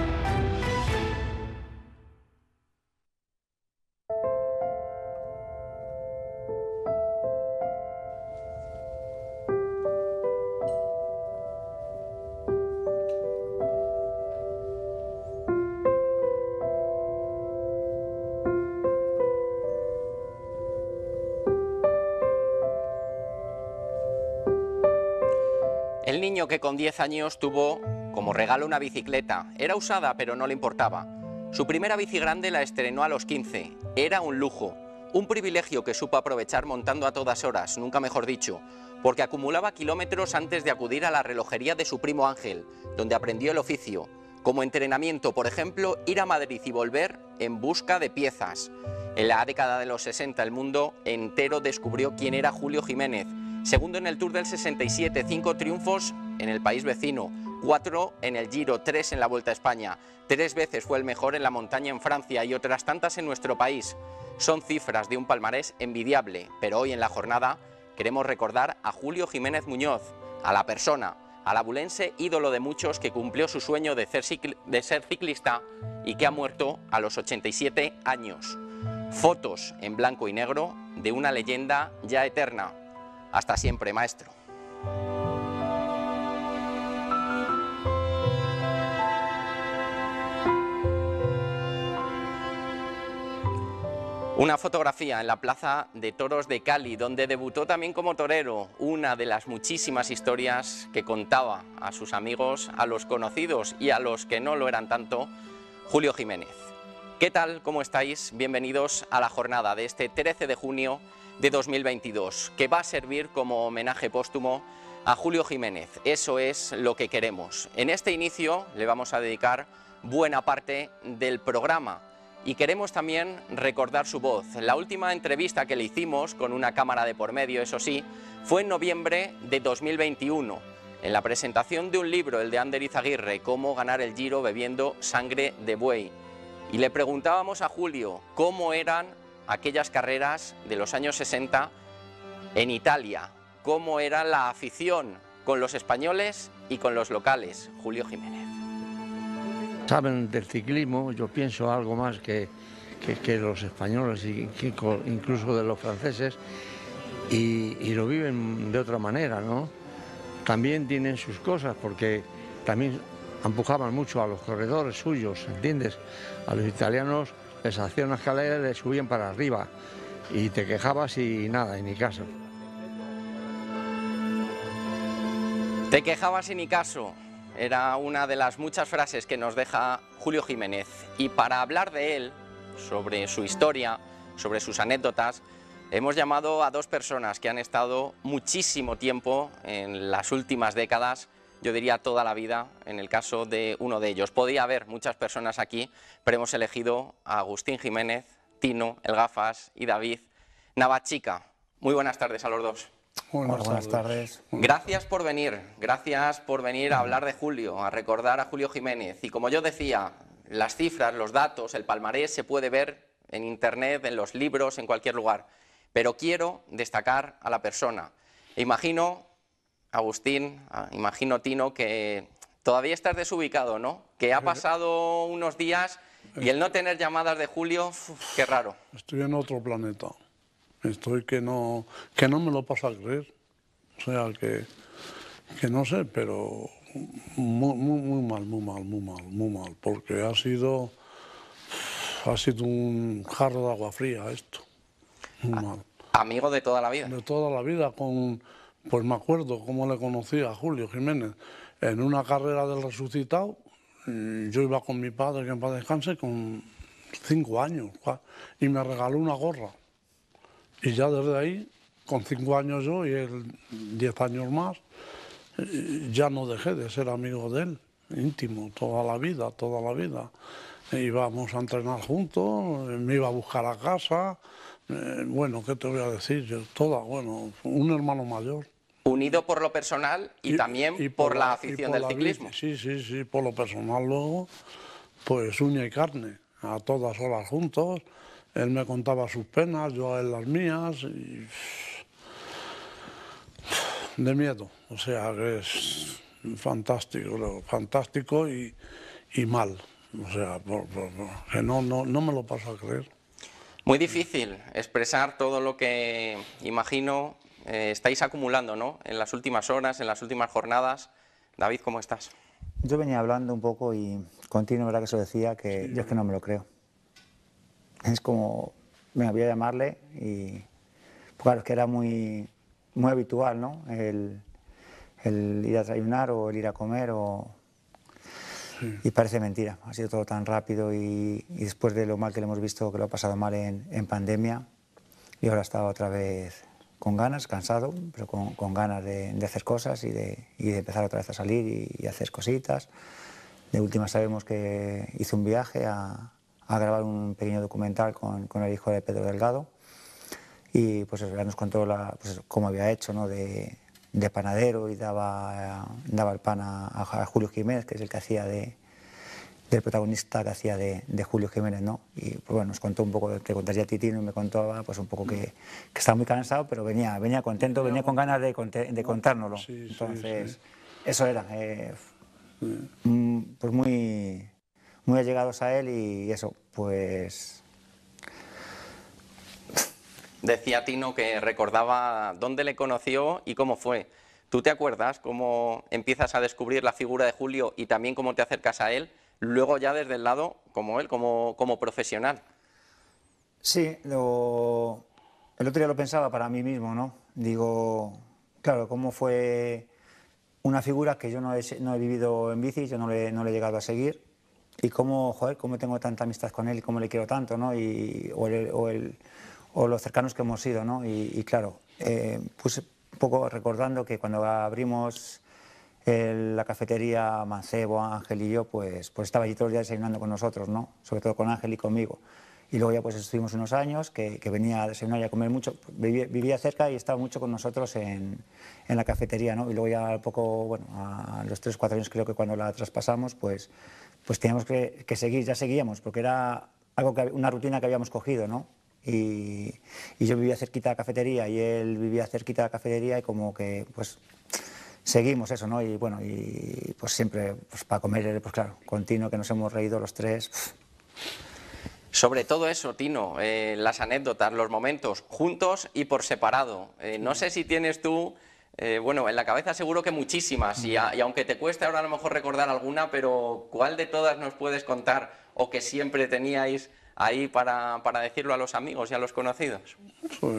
El niño que con diez años tuvo como regalo una bicicleta. Era usada, pero no le importaba. Su primera bici grande la estrenó a los quince. Era un lujo, un privilegio que supo aprovechar montando a todas horas, nunca mejor dicho, porque acumulaba kilómetros antes de acudir a la relojería de su primo Ángel, donde aprendió el oficio. Como entrenamiento, por ejemplo, ir a Madrid y volver en busca de piezas. En la década de los sesenta, el mundo entero descubrió quién era Julio Jiménez. Segundo en el Tour del sesenta y siete, cinco triunfos en el país vecino, cuatro en el Giro, tres en la Vuelta a España, tres veces fue el mejor en la montaña en Francia y otras tantas en nuestro país. Son cifras de un palmarés envidiable, pero hoy en la jornada queremos recordar a Julio Jiménez Muñoz, a la persona, al abulense ídolo de muchos que cumplió su sueño de ser, cicl- de ser ciclista y que ha muerto a los ochenta y siete años. Fotos en blanco y negro de una leyenda ya eterna. Hasta siempre, maestro. Una fotografía en la Plaza de Toros de Cali, donde debutó también como torero, una de las muchísimas historias que contaba a sus amigos, a los conocidos y a los que no lo eran tanto, Julio Jiménez. ¿Qué tal? ¿Cómo estáis? Bienvenidos a la jornada de este trece de junio de dos mil veintidós, que va a servir como homenaje póstumo a Julio Jiménez. Eso es lo que queremos. En este inicio le vamos a dedicar buena parte del programa y queremos también recordar su voz. La última entrevista que le hicimos, con una cámara de por medio, eso sí, fue en noviembre de dos mil veintiuno, en la presentación de un libro, el de Ander Izaguirre, Cómo ganar el Giro bebiendo sangre de buey. Y le preguntábamos a Julio cómo eran aquellas carreras de los años sesenta en Italia, cómo era la afición con los españoles y con los locales. Julio Jiménez. Saben del ciclismo, yo pienso algo más que, que, que los españoles y que incluso de los franceses, y, y lo viven de otra manera, ¿no? También tienen sus cosas, porque también empujaban mucho a los corredores suyos, ¿entiendes? A los italianos les hacían una escalera y les subían para arriba y te quejabas y nada, y ni caso. Te quejabas y ni caso. Era una de las muchas frases que nos deja Julio Jiménez. Y para hablar de él, sobre su historia, sobre sus anécdotas, hemos llamado a dos personas que han estado muchísimo tiempo en las últimas décadas, yo diría toda la vida, en el caso de uno de ellos. Podía haber muchas personas aquí, pero hemos elegido a Agustín Jiménez, Tino, el Gafas y David Navachica. Muy buenas tardes a los dos. Buenas, Hola, buenas tardes. tardes. Gracias por venir, gracias por venir a hablar de Julio, a recordar a Julio Jiménez. Y como yo decía, las cifras, los datos, el palmarés se puede ver en internet, en los libros, en cualquier lugar. Pero quiero destacar a la persona. Imagino, Agustín, imagino, Tino, que todavía estás desubicado, ¿no? Que ha pasado unos días y el no tener llamadas de Julio, uf, qué raro. Estoy en otro planeta. Estoy que no, que no me lo paso a creer. O sea, que, que no sé, pero muy, muy, muy mal, muy mal, muy mal, muy mal. Porque ha sido, ha sido un jarro de agua fría esto. Muy ah, mal. Amigo de toda la vida. De toda la vida, con, pues me acuerdo cómo le conocí a Julio Jiménez. En una carrera del Resucitado, yo iba con mi padre, que en paz descanse, con cinco años, y me regaló una gorra. Y ya desde ahí, con cinco años yo y él diez años más, ya no dejé de ser amigo de él, íntimo, toda la vida, toda la vida. Íbamos a entrenar juntos, me iba a buscar a casa, eh, bueno, ¿qué te voy a decir? Yo, toda, bueno, un hermano mayor. Unido por lo personal y, y también y por, por la afición por del la ciclismo. Vida. Sí, sí, sí, por lo personal luego, pues uña y carne, a todas horas juntos. Él me contaba sus penas, yo a él las mías, y de miedo, o sea, que es fantástico, fantástico y, y mal, o sea, por, por, por, que no, no, no me lo paso a creer. Muy difícil expresar todo lo que, imagino, eh, estáis acumulando, ¿no?, en las últimas horas, en las últimas jornadas. David, ¿cómo estás? Yo venía hablando un poco y continuo, ¿verdad?, que se decía, que sí. Yo es que no me lo creo. Es como, me voy a llamarle y, pues claro, es que era muy, muy habitual, ¿no?, el, el ir a desayunar o el ir a comer, o... sí. Y parece mentira, ha sido todo tan rápido y, y después de lo mal que le hemos visto, que lo ha pasado mal en, en pandemia, y ahora estaba otra vez con ganas, cansado, pero con, con ganas de, de hacer cosas y de, y de empezar otra vez a salir y, y hacer cositas. De última sabemos que hizo un viaje a... a grabar un pequeño documental con, con el hijo de Pedro Delgado, y pues eso, nos contó la, pues, cómo había hecho, ¿no?, de, de panadero, y daba, daba el pan a, a Julio Jiménez, que es el que hacía de, del protagonista que hacía de, de Julio Jiménez, ¿no? Y pues bueno, nos contó un poco, te contaría a ti, Tino, y me contaba pues un poco que, que estaba muy cansado, pero venía, venía contento, venía con ganas de, de contárnoslo. Sí, entonces, sí, sí. Eso era, eh, sí. Pues muy... muy allegados a él, y eso, pues... Decía Tino que recordaba dónde le conoció y cómo fue. ¿Tú te acuerdas cómo empiezas a descubrir la figura de Julio y también cómo te acercas a él, luego ya desde el lado, como él, como, como profesional? Sí, lo... el otro día lo pensaba para mí mismo, ¿no? Digo, claro, cómo fue una figura que yo no he, no he vivido en bici, yo no le, no le he llegado a seguir. Y cómo, joder, cómo tengo tanta amistad con él y cómo le quiero tanto, ¿no? Y, o, el, o, el, o los cercanos que hemos sido, ¿no? Y, y claro, eh, puse un poco recordando que cuando abrimos el, la cafetería Mancebo, Ángel y yo, pues, pues estaba allí todos los días desayunando con nosotros, ¿no? Sobre todo con Ángel y conmigo. Y luego ya pues estuvimos unos años que, que venía a desayunar y a comer mucho, vivía, vivía cerca y estaba mucho con nosotros en, en la cafetería, ¿no? Y luego ya al poco, bueno, a los tres, cuatro años creo que cuando la traspasamos, pues... pues teníamos que, que seguir, ya seguíamos, porque era algo que, una rutina que habíamos cogido, ¿no? Y, y yo vivía cerquita de la cafetería y él vivía cerquita de la cafetería, y como que, pues, seguimos eso, ¿no? Y bueno, y pues siempre, pues para comer, pues claro, continuo, que nos hemos reído los tres. Pff. Sobre todo eso, Tino, eh, las anécdotas, los momentos, juntos y por separado. Eh, no sé si tienes tú... Eh, bueno, en la cabeza seguro que muchísimas, y, a, y aunque te cueste ahora a lo mejor recordar alguna, pero ¿cuál de todas nos puedes contar o que siempre teníais ahí para, para decirlo a los amigos y a los conocidos? Pues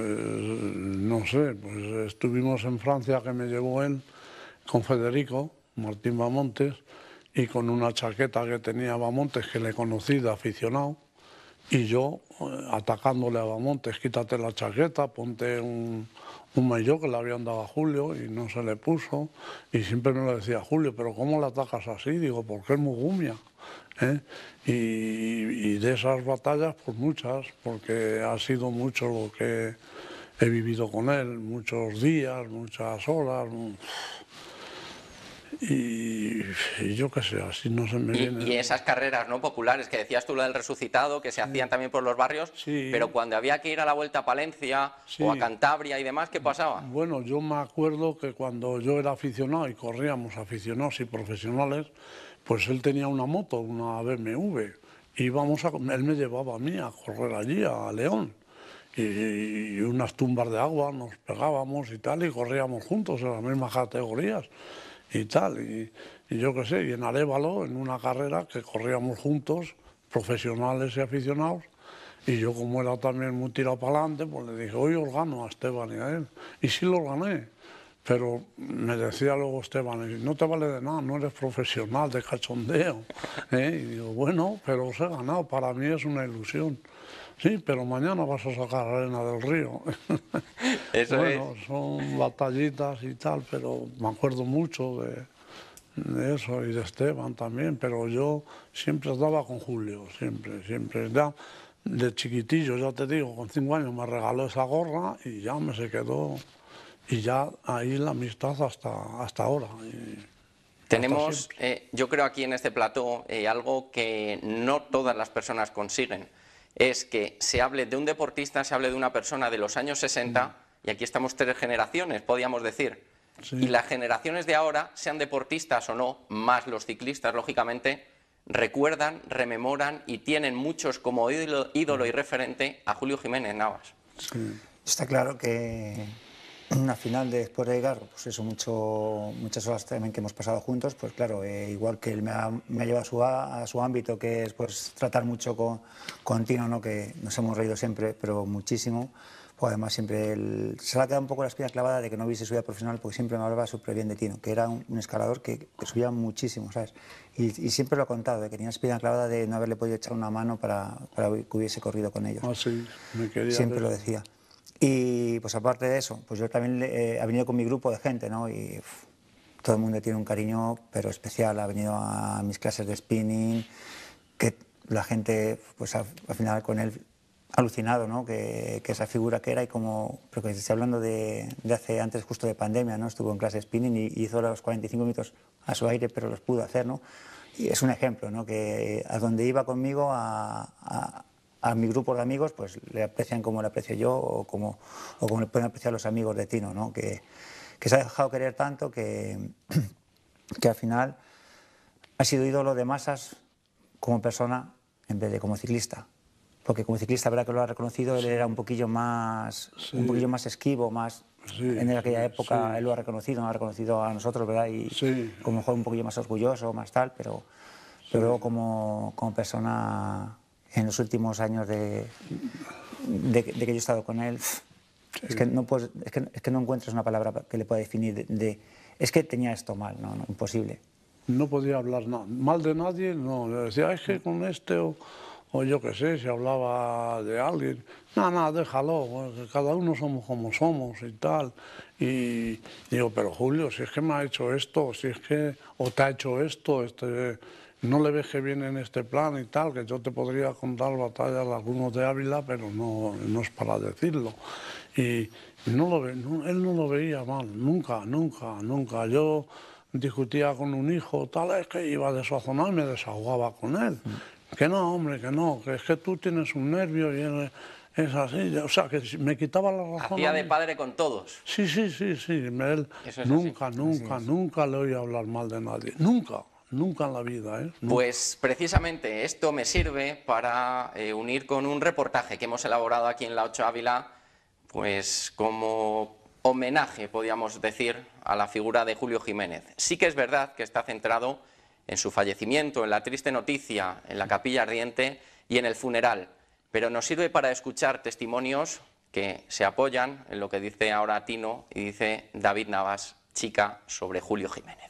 no sé, pues estuvimos en Francia, que me llevó él con Federico Martín Bamontes, y con una chaqueta que tenía Bamontes, que le conocí de aficionado, y yo eh, atacándole a Bamontes, quítate la chaqueta, ponte un... un maillot que le habían dado a Julio y no se le puso, y siempre me lo decía Julio, pero ¿cómo la atacas así? Digo, porque es muy gumia, ¿eh? y, y de esas batallas, pues muchas, porque ha sido mucho lo que he vivido con él muchos días, muchas horas. Y, y yo qué sé, así no se me y, viene... Y esas carreras no populares, que decías tú, lo del resucitado, que se hacían también por los barrios, sí. Pero cuando había que ir a la Vuelta a Palencia, sí, o a Cantabria y demás, ¿qué pasaba? Bueno, yo me acuerdo que cuando yo era aficionado y corríamos aficionados y profesionales, pues él tenía una moto, una B M W, y íbamos a, él me llevaba a mí a correr allí, a León, y, y unas tumbas de agua nos pegábamos y tal, y corríamos juntos en las mismas categorías. Y tal, y, y yo qué sé, y en Arévalo, en una carrera que corríamos juntos, profesionales y aficionados, y yo como era también muy tirado para adelante, pues le dije, hoy os gano a Esteban y a él, y sí lo gané, pero me decía luego Esteban, no te vale de nada, no eres profesional de cachondeo, ¿eh? Y digo, bueno, pero os he ganado, para mí es una ilusión. Sí, pero mañana vas a sacar arena del río. Eso bueno, es. Son batallitas y tal, pero me acuerdo mucho de, de eso y de Esteban también, pero yo siempre estaba con Julio, siempre, siempre. Ya de chiquitillo, ya te digo, con cinco años me regaló esa gorra y ya me se quedó, y ya ahí la amistad hasta, hasta ahora. Y, tenemos, eh, yo creo aquí en este plató, eh, algo que no todas las personas consiguen. Es que se hable de un deportista, se hable de una persona de los años sesenta, mm. y aquí estamos tres generaciones, podríamos decir, sí. Y las generaciones de ahora, sean deportistas o no, más los ciclistas, lógicamente, recuerdan, rememoran y tienen muchos como ídolo, ídolo y referente a Julio Jiménez Navas. Sí. Está claro que una final de después de llegar, pues eso, mucho, muchas horas también que hemos pasado juntos, pues claro, eh, igual que él me ha, me ha llevado a su, a su ámbito, que es pues tratar mucho con, con Tino, ¿no? Que nos hemos reído siempre, pero muchísimo, pues además siempre él, se le ha quedado un poco la espina clavada de que no hubiese su vida profesional, porque siempre me hablaba súper bien de Tino, que era un, un escalador que, que subía muchísimo, ¿sabes? Y, y siempre lo he contado, de que tenía la espina clavada de no haberle podido echar una mano para, para que hubiese corrido con ellos. Ah, sí, me quería siempre ver. Lo decía. Y pues aparte de eso, pues yo también eh, he venido con mi grupo de gente, ¿no? Y uf, todo el mundo tiene un cariño, pero especial. Ha venido a mis clases de spinning, que la gente, pues al final con él, alucinado, ¿no? Que, que esa figura que era y como, pero que estoy hablando de, de hace, antes justo de pandemia, ¿no? Estuvo en clase de spinning y, y hizo los cuarenta y cinco minutos a su aire, pero los pudo hacer, ¿no? Y es un ejemplo, ¿no? Que a donde iba conmigo a, a a mi grupo de amigos, pues le aprecian como le aprecio yo o como, o como le pueden apreciar los amigos de Tino, ¿no? Que, que se ha dejado querer tanto que, que al final ha sido ídolo de masas como persona en vez de como ciclista. Porque como ciclista, verdad que lo ha reconocido, él era un poquillo más, sí. un poquillo más esquivo, más... Sí, en aquella época sí. Él lo ha reconocido, nos ha reconocido a nosotros, ¿verdad? Y sí. como mejor un poquillo más orgulloso, más tal, pero, sí. pero luego como, como persona... En los últimos años de, de, de que yo he estado con él, sí. es, que no puedes, es, que, es que no encuentras una palabra que le pueda definir. De, de, es que tenía esto mal, no, no, imposible. No podía hablar no, mal de nadie, no. Le decía, es que con este, o, o yo qué sé, si hablaba de alguien, no, no, déjalo, cada uno somos como somos y tal. Y digo, pero Julio, si es que me ha hecho esto, si es que, o te ha hecho esto, este... No le ves que viene en este plan y tal, que yo te podría contar batallas de algunos de Ávila, pero no, no es para decirlo. Y no lo ve, no, él no lo veía mal, nunca, nunca, nunca. Yo discutía con un hijo, tal, es que iba desazonado y me desahogaba con él. Mm. Que no, hombre, que no, que es que tú tienes un nervio y él es así. O sea, que me quitaba la razón. Hacía de padre con todos. Sí, sí, sí, sí. Él nunca, así. nunca, así nunca le oí hablar mal de nadie, nunca. Nunca en la vida, ¿eh? Nunca. Pues precisamente esto me sirve para eh, unir con un reportaje que hemos elaborado aquí en La ocho Ávila, pues como homenaje, podríamos decir, a la figura de Julio Jiménez. Sí que es verdad que está centrado en su fallecimiento, en la triste noticia, en la capilla ardiente y en el funeral, pero nos sirve para escuchar testimonios que se apoyan en lo que dice ahora Tino y dice David Navas, chica, sobre Julio Jiménez.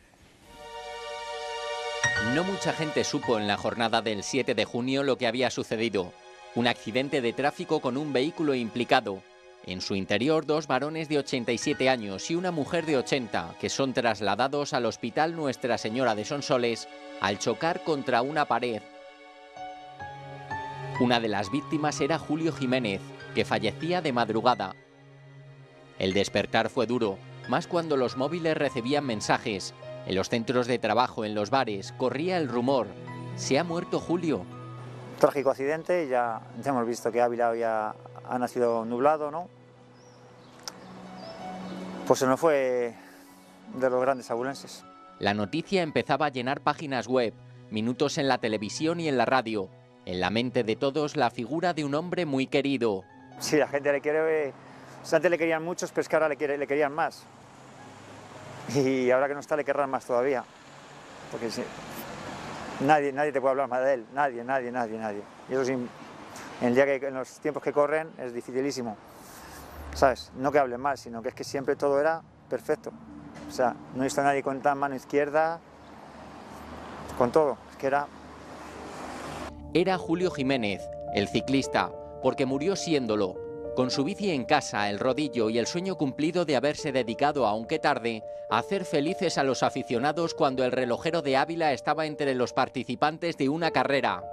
No mucha gente supo en la jornada del siete de junio lo que había sucedido. Un accidente de tráfico con un vehículo implicado. En su interior, dos varones de ochenta y siete años y una mujer de ochenta, que son trasladados al Hospital Nuestra Señora de Sonsoles al chocar contra una pared. Una de las víctimas era Julio Jiménez, que fallecía de madrugada. El despertar fue duro, más cuando los móviles recibían mensajes. En los centros de trabajo, en los bares, corría el rumor: se ha muerto Julio. Trágico accidente, ya, ya hemos visto que Ávila había, ha nacido nublado, ¿no? Pues se nos fue de los grandes abulenses. La noticia empezaba a llenar páginas web, minutos en la televisión y en la radio. En la mente de todos, la figura de un hombre muy querido. Sí, la gente le quiere, antes le querían muchos, pero es que ahora le, quiere, le querían más. Y ahora que no está, le querrán más todavía. Porque sí, nadie, nadie te puede hablar más de él, nadie, nadie, nadie, nadie. Y eso sí, en, el día que, en los tiempos que corren es dificilísimo, ¿sabes? No que hablen más, sino que es que siempre todo era perfecto. O sea, no he visto a nadie con tan mano izquierda, con todo, es que era... Era Julio Jiménez, el ciclista, porque murió siéndolo. Con su bici en casa, el rodillo y el sueño cumplido de haberse dedicado, aunque tarde, a hacer felices a los aficionados cuando el relojero de Ávila estaba entre los participantes de una carrera.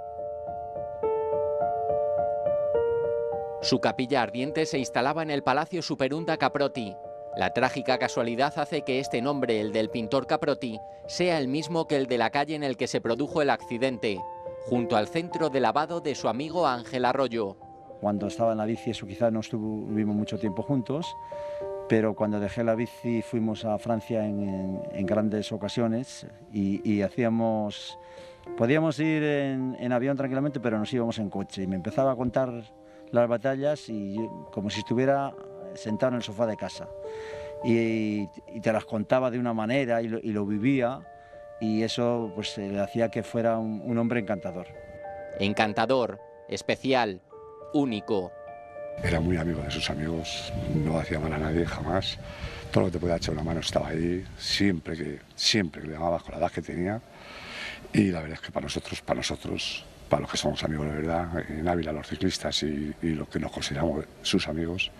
Su capilla ardiente se instalaba en el Palacio Superunda Caprotti. La trágica casualidad hace que este nombre, el del pintor Caprotti, sea el mismo que el de la calle en el que se produjo el accidente, junto al centro de lavado de su amigo Ángel Arroyo. Cuando estaba en la bici, eso quizás no estuvimos mucho tiempo juntos, pero cuando dejé la bici fuimos a Francia en, en, en grandes ocasiones y, y hacíamos... Podíamos ir en, en avión tranquilamente, pero nos íbamos en coche y me empezaba a contar las batallas y yo, como si estuviera sentado en el sofá de casa. Y, y te las contaba de una manera y lo, y lo vivía, y eso pues le hacía que fuera un, un hombre encantador. Encantador, especial, único. Era muy amigo de sus amigos, no hacía mal a nadie jamás. Todo lo que te podía echar una mano estaba ahí, siempre que, siempre que le llamabas con la edad que tenía. Y la verdad es que para nosotros, para nosotros, para los que somos amigos de verdad, en Ávila, los ciclistas y, y los que nos consideramos sus amigos,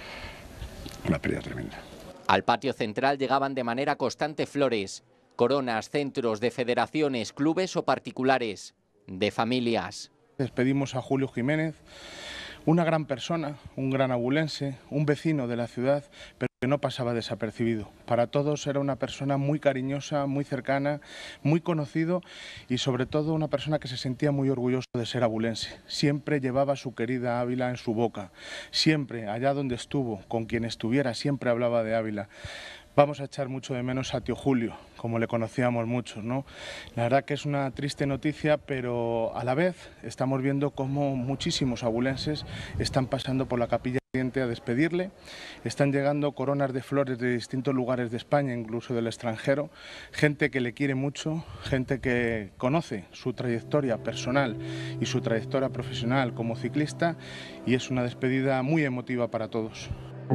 una pérdida tremenda. Al patio central llegaban de manera constante flores, coronas, centros de federaciones, clubes o particulares, de familias. Despedimos a Julio Jiménez, una gran persona, un gran abulense, un vecino de la ciudad, pero que no pasaba desapercibido. Para todos era una persona muy cariñosa, muy cercana, muy conocido y sobre todo una persona que se sentía muy orgulloso de ser abulense. Siempre llevaba su querida Ávila en su boca, siempre, allá donde estuvo, con quien estuviera, siempre hablaba de Ávila. Vamos a echar mucho de menos a tío Julio, como le conocíamos muchos, ¿no? La verdad que es una triste noticia, pero a la vez estamos viendo cómo muchísimos abulenses están pasando por la capilla ardiente a despedirle. Están llegando coronas de flores de distintos lugares de España, incluso del extranjero. Gente que le quiere mucho, gente que conoce su trayectoria personal y su trayectoria profesional como ciclista, y es una despedida muy emotiva para todos.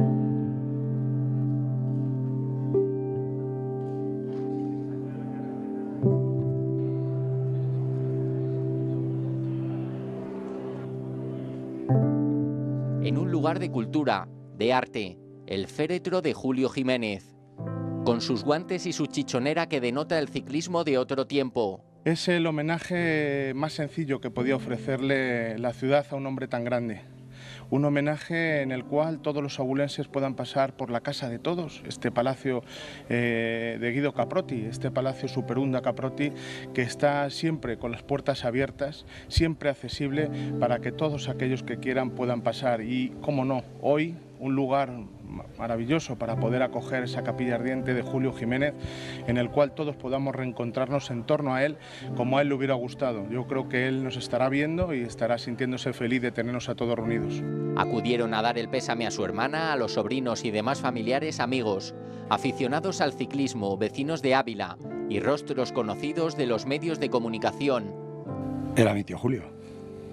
En un lugar de cultura, de arte, el féretro de Julio Jiménez, con sus guantes y su chichonera que denota el ciclismo de otro tiempo. Es el homenaje más sencillo que podía ofrecerle la ciudad a un hombre tan grande. Un homenaje en el cual todos los abulenses puedan pasar por la casa de todos, este palacio eh, de Guido Caprotti, este palacio Superunda Caprotti, que está siempre con las puertas abiertas, siempre accesible para que todos aquellos que quieran puedan pasar. Y, cómo no, hoy un lugar maravilloso para poder acoger esa capilla ardiente de Julio Jiménez, en el cual todos podamos reencontrarnos en torno a él como a él le hubiera gustado. Yo creo que él nos estará viendo y estará sintiéndose feliz de tenernos a todos reunidos. Acudieron a dar el pésame a su hermana, a los sobrinos y demás familiares, amigos, aficionados al ciclismo, vecinos de Ávila y rostros conocidos de los medios de comunicación. Era mi tío Julio.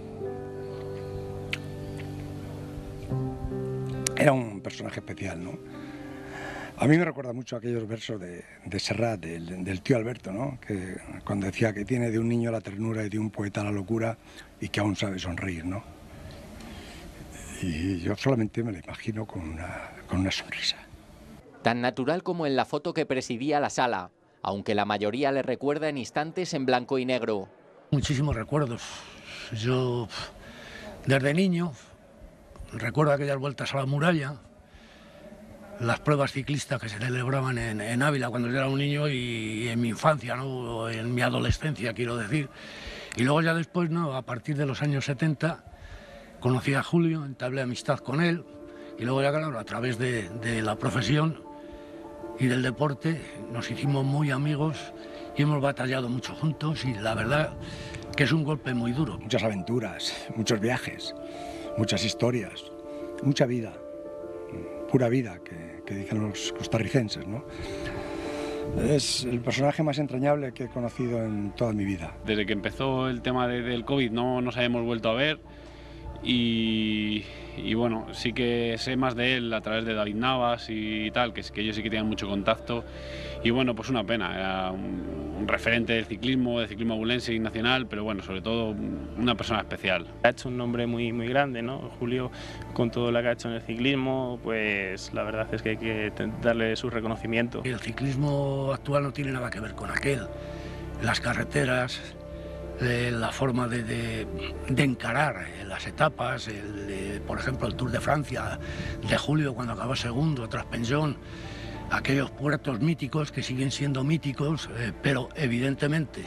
Era un personaje especial, ¿no? A mí me recuerda mucho aquellos versos de, de Serrat, del, del tío Alberto, ¿no? Que cuando decía que tiene de un niño la ternura y de un poeta la locura y que aún sabe sonreír, ¿no? Y yo solamente me lo imagino con una, con una sonrisa. Tan natural como en la foto que presidía la sala, aunque la mayoría le recuerda en instantes en blanco y negro. Muchísimos recuerdos. Yo, desde niño, recuerdo aquellas vueltas a la muralla, las pruebas ciclistas que se celebraban en, en Ávila cuando yo era un niño y, y en mi infancia, ¿no? En mi adolescencia, quiero decir. Y luego ya después, ¿no? A partir de los años setenta, conocí a Julio, entablé amistad con él y luego ya, claro, a través de, de la profesión y del deporte nos hicimos muy amigos y hemos batallado mucho juntos y la verdad que es un golpe muy duro. Muchas aventuras, muchos viajes, muchas historias, mucha vida, pura vida, que, que dicen los costarricenses, ¿no? Es el personaje más entrañable que he conocido en toda mi vida. Desde que empezó el tema de, del COVID no nos habíamos vuelto a ver y, y bueno, sí que sé más de él a través de David Navas y tal, que, es, que ellos sí que tienen mucho contacto y bueno, pues una pena, era un, un referente del ciclismo, del ciclismo abulense y nacional, pero bueno, sobre todo una persona especial. Ha hecho un nombre muy, muy grande, ¿no? Julio, con todo lo que ha hecho en el ciclismo, pues la verdad es que hay que darle su reconocimiento. El ciclismo actual no tiene nada que ver con aquel. Las carreteras, eh, la forma de, de, de encarar eh, las etapas, el, eh, por ejemplo el Tour de Francia de Julio cuando acabó segundo tras Penjon, aquellos puertos míticos que siguen siendo míticos, eh, pero evidentemente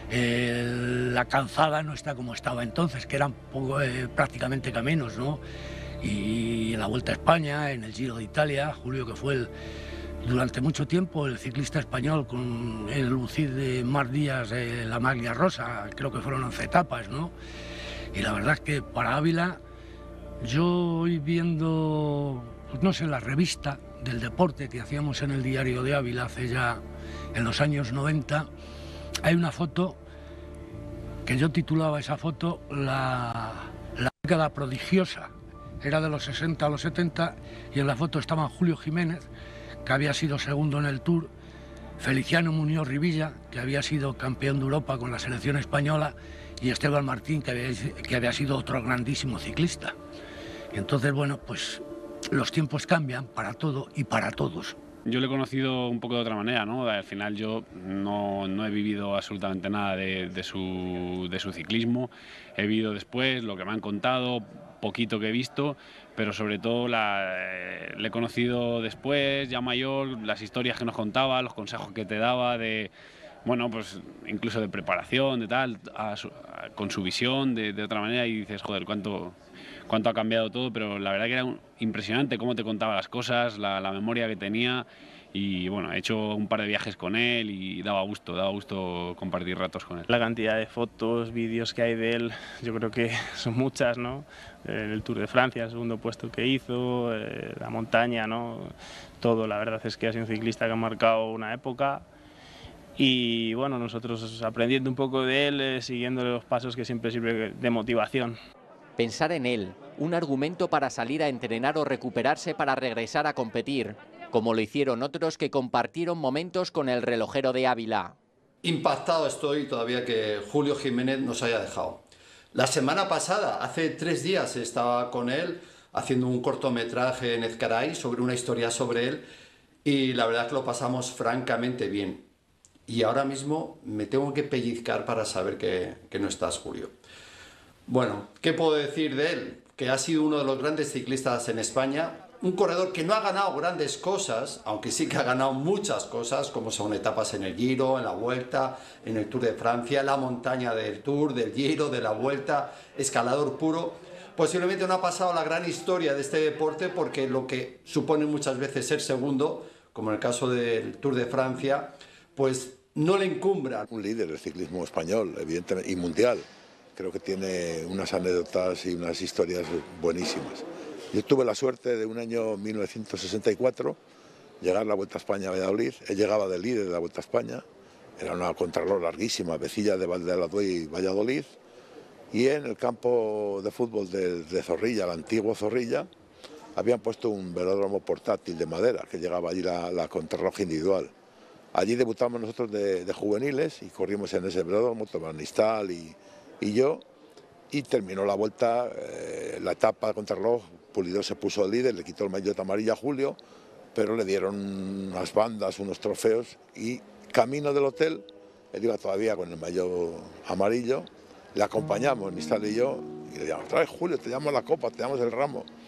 eh, la calzada no está como estaba entonces, que eran poco, eh, prácticamente caminos, ¿no? Y en la Vuelta a España, en el Giro de Italia, Julio, que fue el, durante mucho tiempo el ciclista español con el lucir de más días eh, la maglia rosa, creo que fueron once etapas, ¿no? Y la verdad es que para Ávila, yo voy viendo, pues no sé, la revista del deporte que hacíamos en el diario de Ávila hace ya en los años noventa, hay una foto que yo titulaba esa foto la, la década prodigiosa, era de los sesenta a los setenta y en la foto estaban Julio Jiménez, que había sido segundo en el Tour, Feliciano Muñoz Rivilla, que había sido campeón de Europa con la selección española, y Esteban Martín, que había, que había sido otro grandísimo ciclista. Y entonces, bueno, pues los tiempos cambian para todo y para todos. Yo le he conocido un poco de otra manera, ¿no? Al final yo no, no he vivido absolutamente nada de, de, su, de su ciclismo. He vivido después lo que me han contado, poquito que he visto, pero sobre todo la, eh, le he conocido después, ya mayor, las historias que nos contaba, los consejos que te daba de, bueno, pues incluso de preparación, de tal, a su, a, con su visión de, de otra manera y dices, joder, cuánto... cuánto ha cambiado todo, pero la verdad que era un, impresionante cómo te contaba las cosas, la, la memoria que tenía y bueno, he hecho un par de viajes con él y daba gusto, daba gusto compartir ratos con él. La cantidad de fotos, vídeos que hay de él, yo creo que son muchas, ¿no? El Tour de Francia, el segundo puesto que hizo, eh, la montaña, ¿no? Todo, la verdad es que ha sido un ciclista que ha marcado una época. Y bueno, nosotros aprendiendo un poco de él, eh, siguiéndole los pasos que siempre sirve de motivación. Pensar en él, un argumento para salir a entrenar o recuperarse para regresar a competir, como lo hicieron otros que compartieron momentos con el relojero de Ávila. Impactado estoy todavía que Julio Jiménez nos haya dejado. La semana pasada, hace tres días, estaba con él haciendo un cortometraje en Ezcaray sobre una historia sobre él y la verdad es que lo pasamos francamente bien. Y ahora mismo me tengo que pellizcar para saber que, que no estás, Julio. Bueno, ¿qué puedo decir de él? Que ha sido uno de los grandes ciclistas en España, un corredor que no ha ganado grandes cosas, aunque sí que ha ganado muchas cosas, como son etapas en el Giro, en la Vuelta, en el Tour de Francia, la montaña del Tour, del Giro, de la Vuelta, escalador puro. Posiblemente no ha pasado la gran historia de este deporte porque lo que supone muchas veces ser segundo, como en el caso del Tour de Francia, pues no le encumbra. Un líder del ciclismo español, evidentemente, y mundial. Creo que tiene unas anécdotas y unas historias buenísimas. Yo tuve la suerte de un año mil novecientos sesenta y cuatro llegar a la Vuelta a España a Valladolid. Él llegaba de líder de la Vuelta a España. Era una contrarreloj larguísima, Vecilla de Valladolid y Valladolid. Y en el campo de fútbol de, de Zorrilla, el antiguo Zorrilla, habían puesto un velódromo portátil de madera que llegaba allí la, la contrarreloj individual. Allí debutamos nosotros de, de juveniles y corrimos en ese velódromo, Tomás Nistal y... y yo, y terminó la vuelta, eh, la etapa contrarreloj, Pulidor se puso el líder, le quitó el maillot amarillo a Julio, pero le dieron unas bandas, unos trofeos, y camino del hotel, él iba todavía con el maillot amarillo, le acompañamos, Nistal y yo, y le decíamos, trae Julio, te damos la copa, te damos el ramo.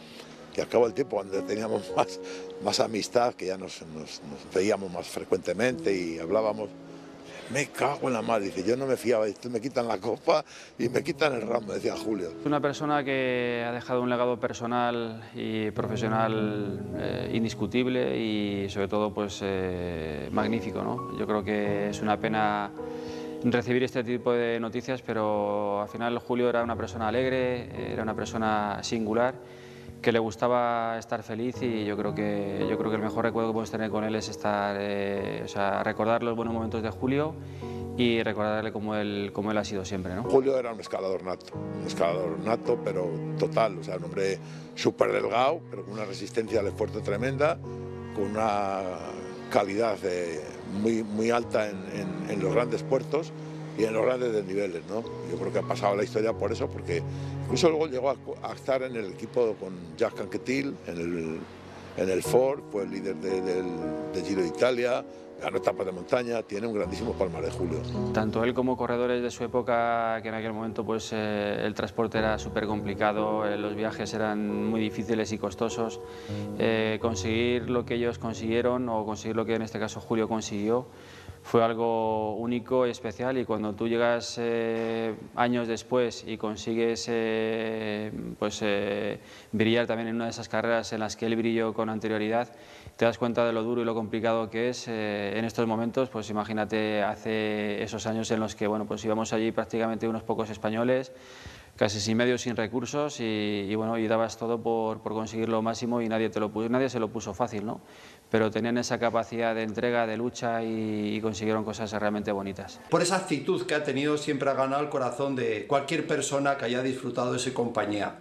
que al cabo del tiempo, cuando teníamos más, más amistad, que ya nos, nos, nos veíamos más frecuentemente y hablábamos, me cago en la madre, dice, yo no me fiaba, me quitan la copa y me quitan el ramo, decía Julio. Es una persona que ha dejado un legado personal y profesional eh, indiscutible y sobre todo pues eh, magnífico, ¿no? Yo creo que es una pena recibir este tipo de noticias, pero al final Julio era una persona alegre, era una persona singular, que le gustaba estar feliz y yo creo que, yo creo que el mejor recuerdo que podemos tener con él es estar, eh, o sea, recordar los buenos momentos de Julio y recordarle como él, como él ha sido siempre, ¿no? Julio era un escalador nato, un escalador nato, pero total, o sea, un hombre súper delgado, pero con una resistencia al esfuerzo tremenda, con una calidad eh, muy, muy alta en, en, en los grandes puertos y en los grandes desniveles, ¿no? Yo creo que ha pasado la historia por eso, porque incluso luego llegó a, a estar en el equipo con Jacques Anquetil, en el, en el Ford, fue el líder de, del, del Giro de Italia, ganó etapas de montaña, tiene un grandísimo palmarés Julio. Tanto él como corredores de su época, que en aquel momento pues, eh, el transporte era súper complicado, eh, los viajes eran muy difíciles y costosos, eh, conseguir lo que ellos consiguieron, o conseguir lo que en este caso Julio consiguió, fue algo único y especial, y cuando tú llegas eh, años después y consigues eh, pues, eh, brillar también en una de esas carreras en las que él brilló con anterioridad, te das cuenta de lo duro y lo complicado que es eh, en estos momentos. Pues imagínate hace esos años en los que bueno, pues íbamos allí prácticamente unos pocos españoles, casi sin medios, sin recursos, y, y, bueno, y dabas todo por, por conseguir lo máximo y nadie, te lo puso, nadie se lo puso fácil, ¿no? Pero tenían esa capacidad de entrega, de lucha y, y consiguieron cosas realmente bonitas. Por esa actitud que ha tenido, siempre ha ganado el corazón de cualquier persona que haya disfrutado de su compañía.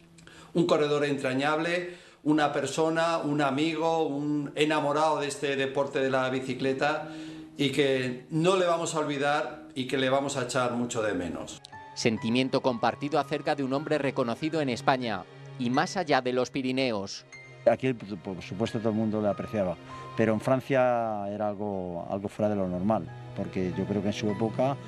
Un corredor entrañable, una persona, un amigo, un enamorado de este deporte de la bicicleta y que no le vamos a olvidar y que le vamos a echar mucho de menos. Sentimiento compartido acerca de un hombre reconocido en España y más allá de los Pirineos. Aquí, por supuesto, todo el mundo le apreciaba, pero en Francia era algo, algo fuera de lo normal, porque yo creo que en su época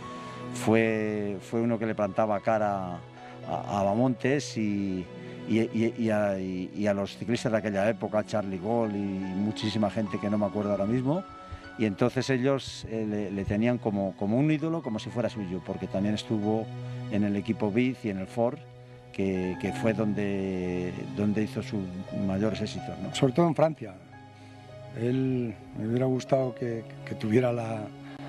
fue, fue uno que le plantaba cara a, a Bamontes y, y, y, y, a, y a los ciclistas de aquella época, Charlie Gaulle y muchísima gente que no me acuerdo ahora mismo. Y entonces ellos eh, le, le tenían como, como un ídolo, como si fuera suyo, porque también estuvo en el equipo Biz y en el Ford, que, que fue donde, donde hizo sus mayores éxitos, ¿no? Sobre todo en Francia. Él me hubiera gustado que, que tuviera la,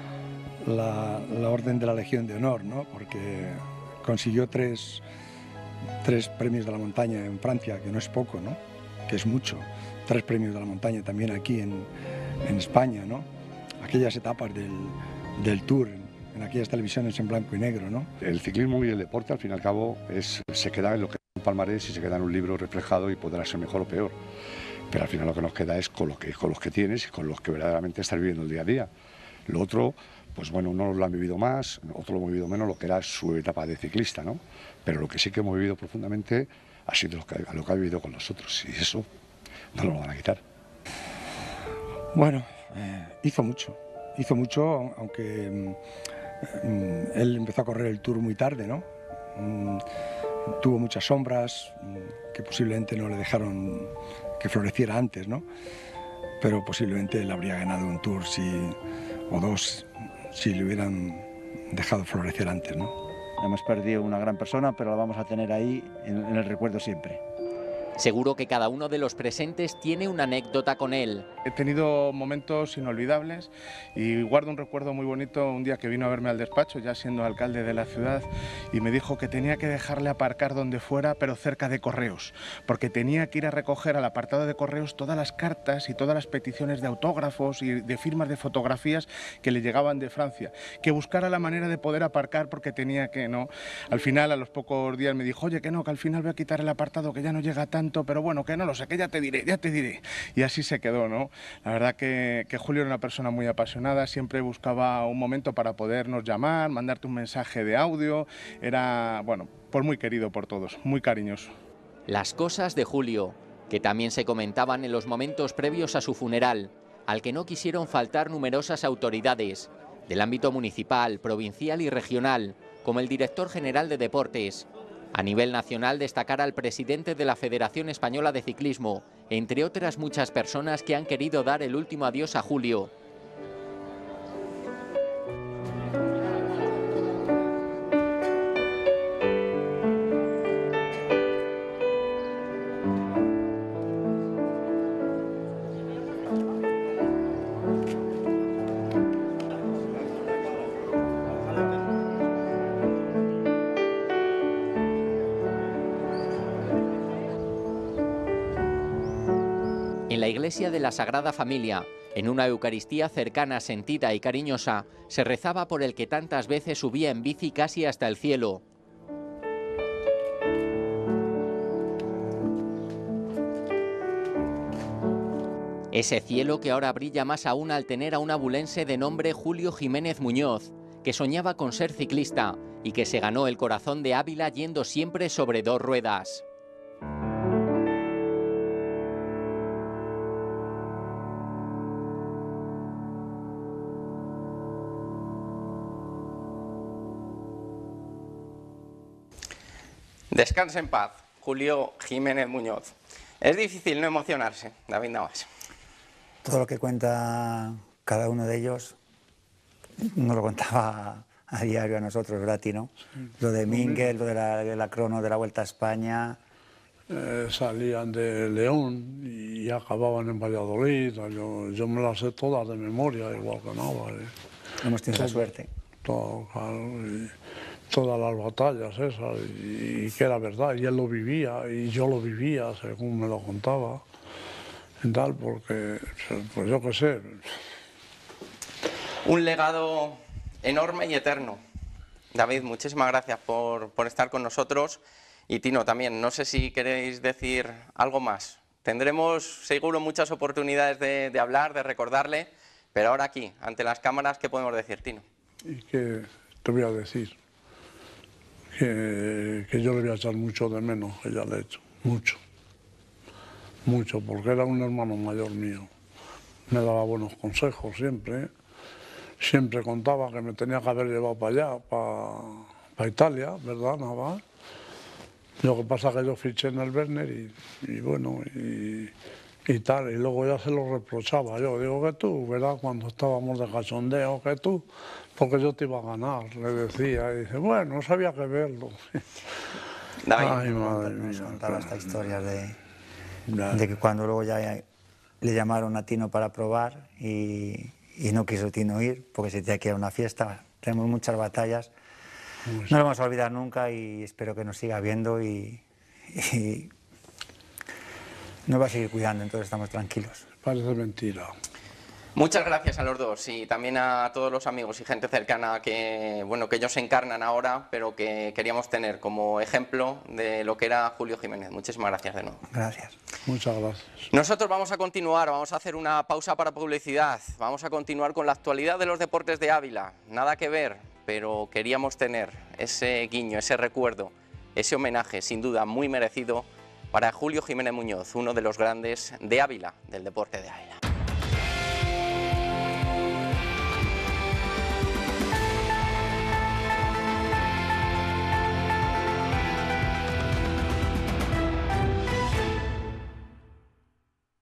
la, la orden de la Legión de Honor, ¿no? Porque consiguió tres, tres premios de la montaña en Francia, que no es poco, ¿no? Que es mucho. Tres premios de la montaña también aquí en, en España, ¿no? Aquellas etapas del, del Tour, en, en aquellas televisiones en blanco y negro, ¿no? El ciclismo y el deporte, al fin y al cabo, es, se queda en lo que es un palmarés y se queda en un libro reflejado y podrá ser mejor o peor. Pero al final lo que nos queda es con, lo que, con los que tienes y con los que verdaderamente estás viviendo el día a día. Lo otro, pues bueno, unos lo han vivido más, otros lo han vivido menos, lo que era su etapa de ciclista, ¿no? Pero lo que sí que hemos vivido profundamente ha sido lo que, lo que ha vivido con nosotros, y eso no nos lo van a quitar. Bueno, eh, hizo mucho, hizo mucho, aunque mm, él empezó a correr el Tour muy tarde, ¿no? Mm, tuvo muchas sombras mm, que posiblemente no le dejaron que floreciera antes, ¿no? Pero posiblemente él habría ganado un Tour si, o dos si le hubieran dejado florecer antes, ¿no? Hemos perdido una gran persona, pero la vamos a tener ahí en, en el recuerdo siempre. Seguro que cada uno de los presentes tiene una anécdota con él. He tenido momentos inolvidables y guardo un recuerdo muy bonito un día que vino a verme al despacho, ya siendo alcalde de la ciudad, y me dijo que tenía que dejarle aparcar donde fuera, pero cerca de correos, porque tenía que ir a recoger al apartado de correos todas las cartas y todas las peticiones de autógrafos y de firmas de fotografías que le llegaban de Francia, que buscara la manera de poder aparcar porque tenía que, ¿no? Al final, a los pocos días me dijo, oye, que no, que al final voy a quitar el apartado, que ya no llega tanto, pero bueno, que no lo sé, que ya te diré, ya te diré. Y así se quedó, ¿no? La verdad que, que Julio era una persona muy apasionada, siempre buscaba un momento para podernos llamar, mandarte un mensaje de audio, era, bueno, pues muy querido por todos, muy cariñoso. Las cosas de Julio, que también se comentaban en los momentos previos a su funeral, al que no quisieron faltar numerosas autoridades, del ámbito municipal, provincial y regional, como el director general de Deportes, A nivel nacional, destacar al presidente de la Federación Española de Ciclismo, entre otras muchas personas que han querido dar el último adiós a Julio. En la iglesia de la Sagrada Familia, en una Eucaristía cercana, sentida y cariñosa, se rezaba por el que tantas veces subía en bici casi hasta el cielo. Ese cielo que ahora brilla más aún al tener a un abulense de nombre Julio Jiménez Muñoz, que soñaba con ser ciclista y que se ganó el corazón de Ávila yendo siempre sobre dos ruedas. Descanse en paz, Julio Jiménez Muñoz. Es difícil no emocionarse, David Navas. Todo lo que cuenta cada uno de ellos nos lo contaba a diario a nosotros, ¿verdad, Tino? Lo de Minguel, lo de la, de la crono de la Vuelta a España. Eh, salían de León y acababan en Valladolid. Yo, yo me las sé todas de memoria, igual que Navas. ¿eh? Hemos tenido todo, la suerte. Todo, claro, y todas las batallas esas, y, y que era verdad, y él lo vivía, y yo lo vivía, según me lo contaba, y tal, porque, pues yo qué sé. Un legado enorme y eterno. David, muchísimas gracias por, por estar con nosotros. Y Tino también, no sé si queréis decir algo más. Tendremos seguro muchas oportunidades de, de hablar, de recordarle, pero ahora aquí, ante las cámaras, ¿qué podemos decir, Tino? Y que te voy a decir que, que yo le voy a echar mucho de menos, que ya le he hecho, mucho, mucho, porque era un hermano mayor mío. Me daba buenos consejos siempre, ¿eh? Siempre contaba que me tenía que haber llevado para allá, para, para Italia, ¿verdad, Navas? Lo que pasa es que yo fiché en el Werner y, y bueno, y, y tal, y luego ya se lo reprochaba. Yo digo que tú, ¿verdad? Cuando estábamos de cachondeo, que tú, porque yo te iba a ganar, le decía. Y dice, bueno, no sabía que verlo. David, Ay, madre mía. Nos contaba esta historia de, de que cuando luego ya le llamaron a Tino para probar y, y no quiso Tino ir, porque se tenía que ir a una fiesta. Tenemos muchas batallas. No lo vamos a olvidar nunca y espero que nos siga viendo y, y nos va a seguir cuidando, entonces estamos tranquilos. Parece mentira. Muchas gracias a los dos y también a todos los amigos y gente cercana que, bueno, que ellos encarnan ahora, pero que queríamos tener como ejemplo de lo que era Julio Jiménez. Muchísimas gracias de nuevo. Gracias. Muchas gracias. Nosotros vamos a continuar, vamos a hacer una pausa para publicidad, vamos a continuar con la actualidad de los deportes de Ávila. Nada que ver, pero queríamos tener ese guiño, ese recuerdo, ese homenaje, sin duda muy merecido, para Julio Jiménez Muñoz, uno de los grandes de Ávila, del deporte de Ávila.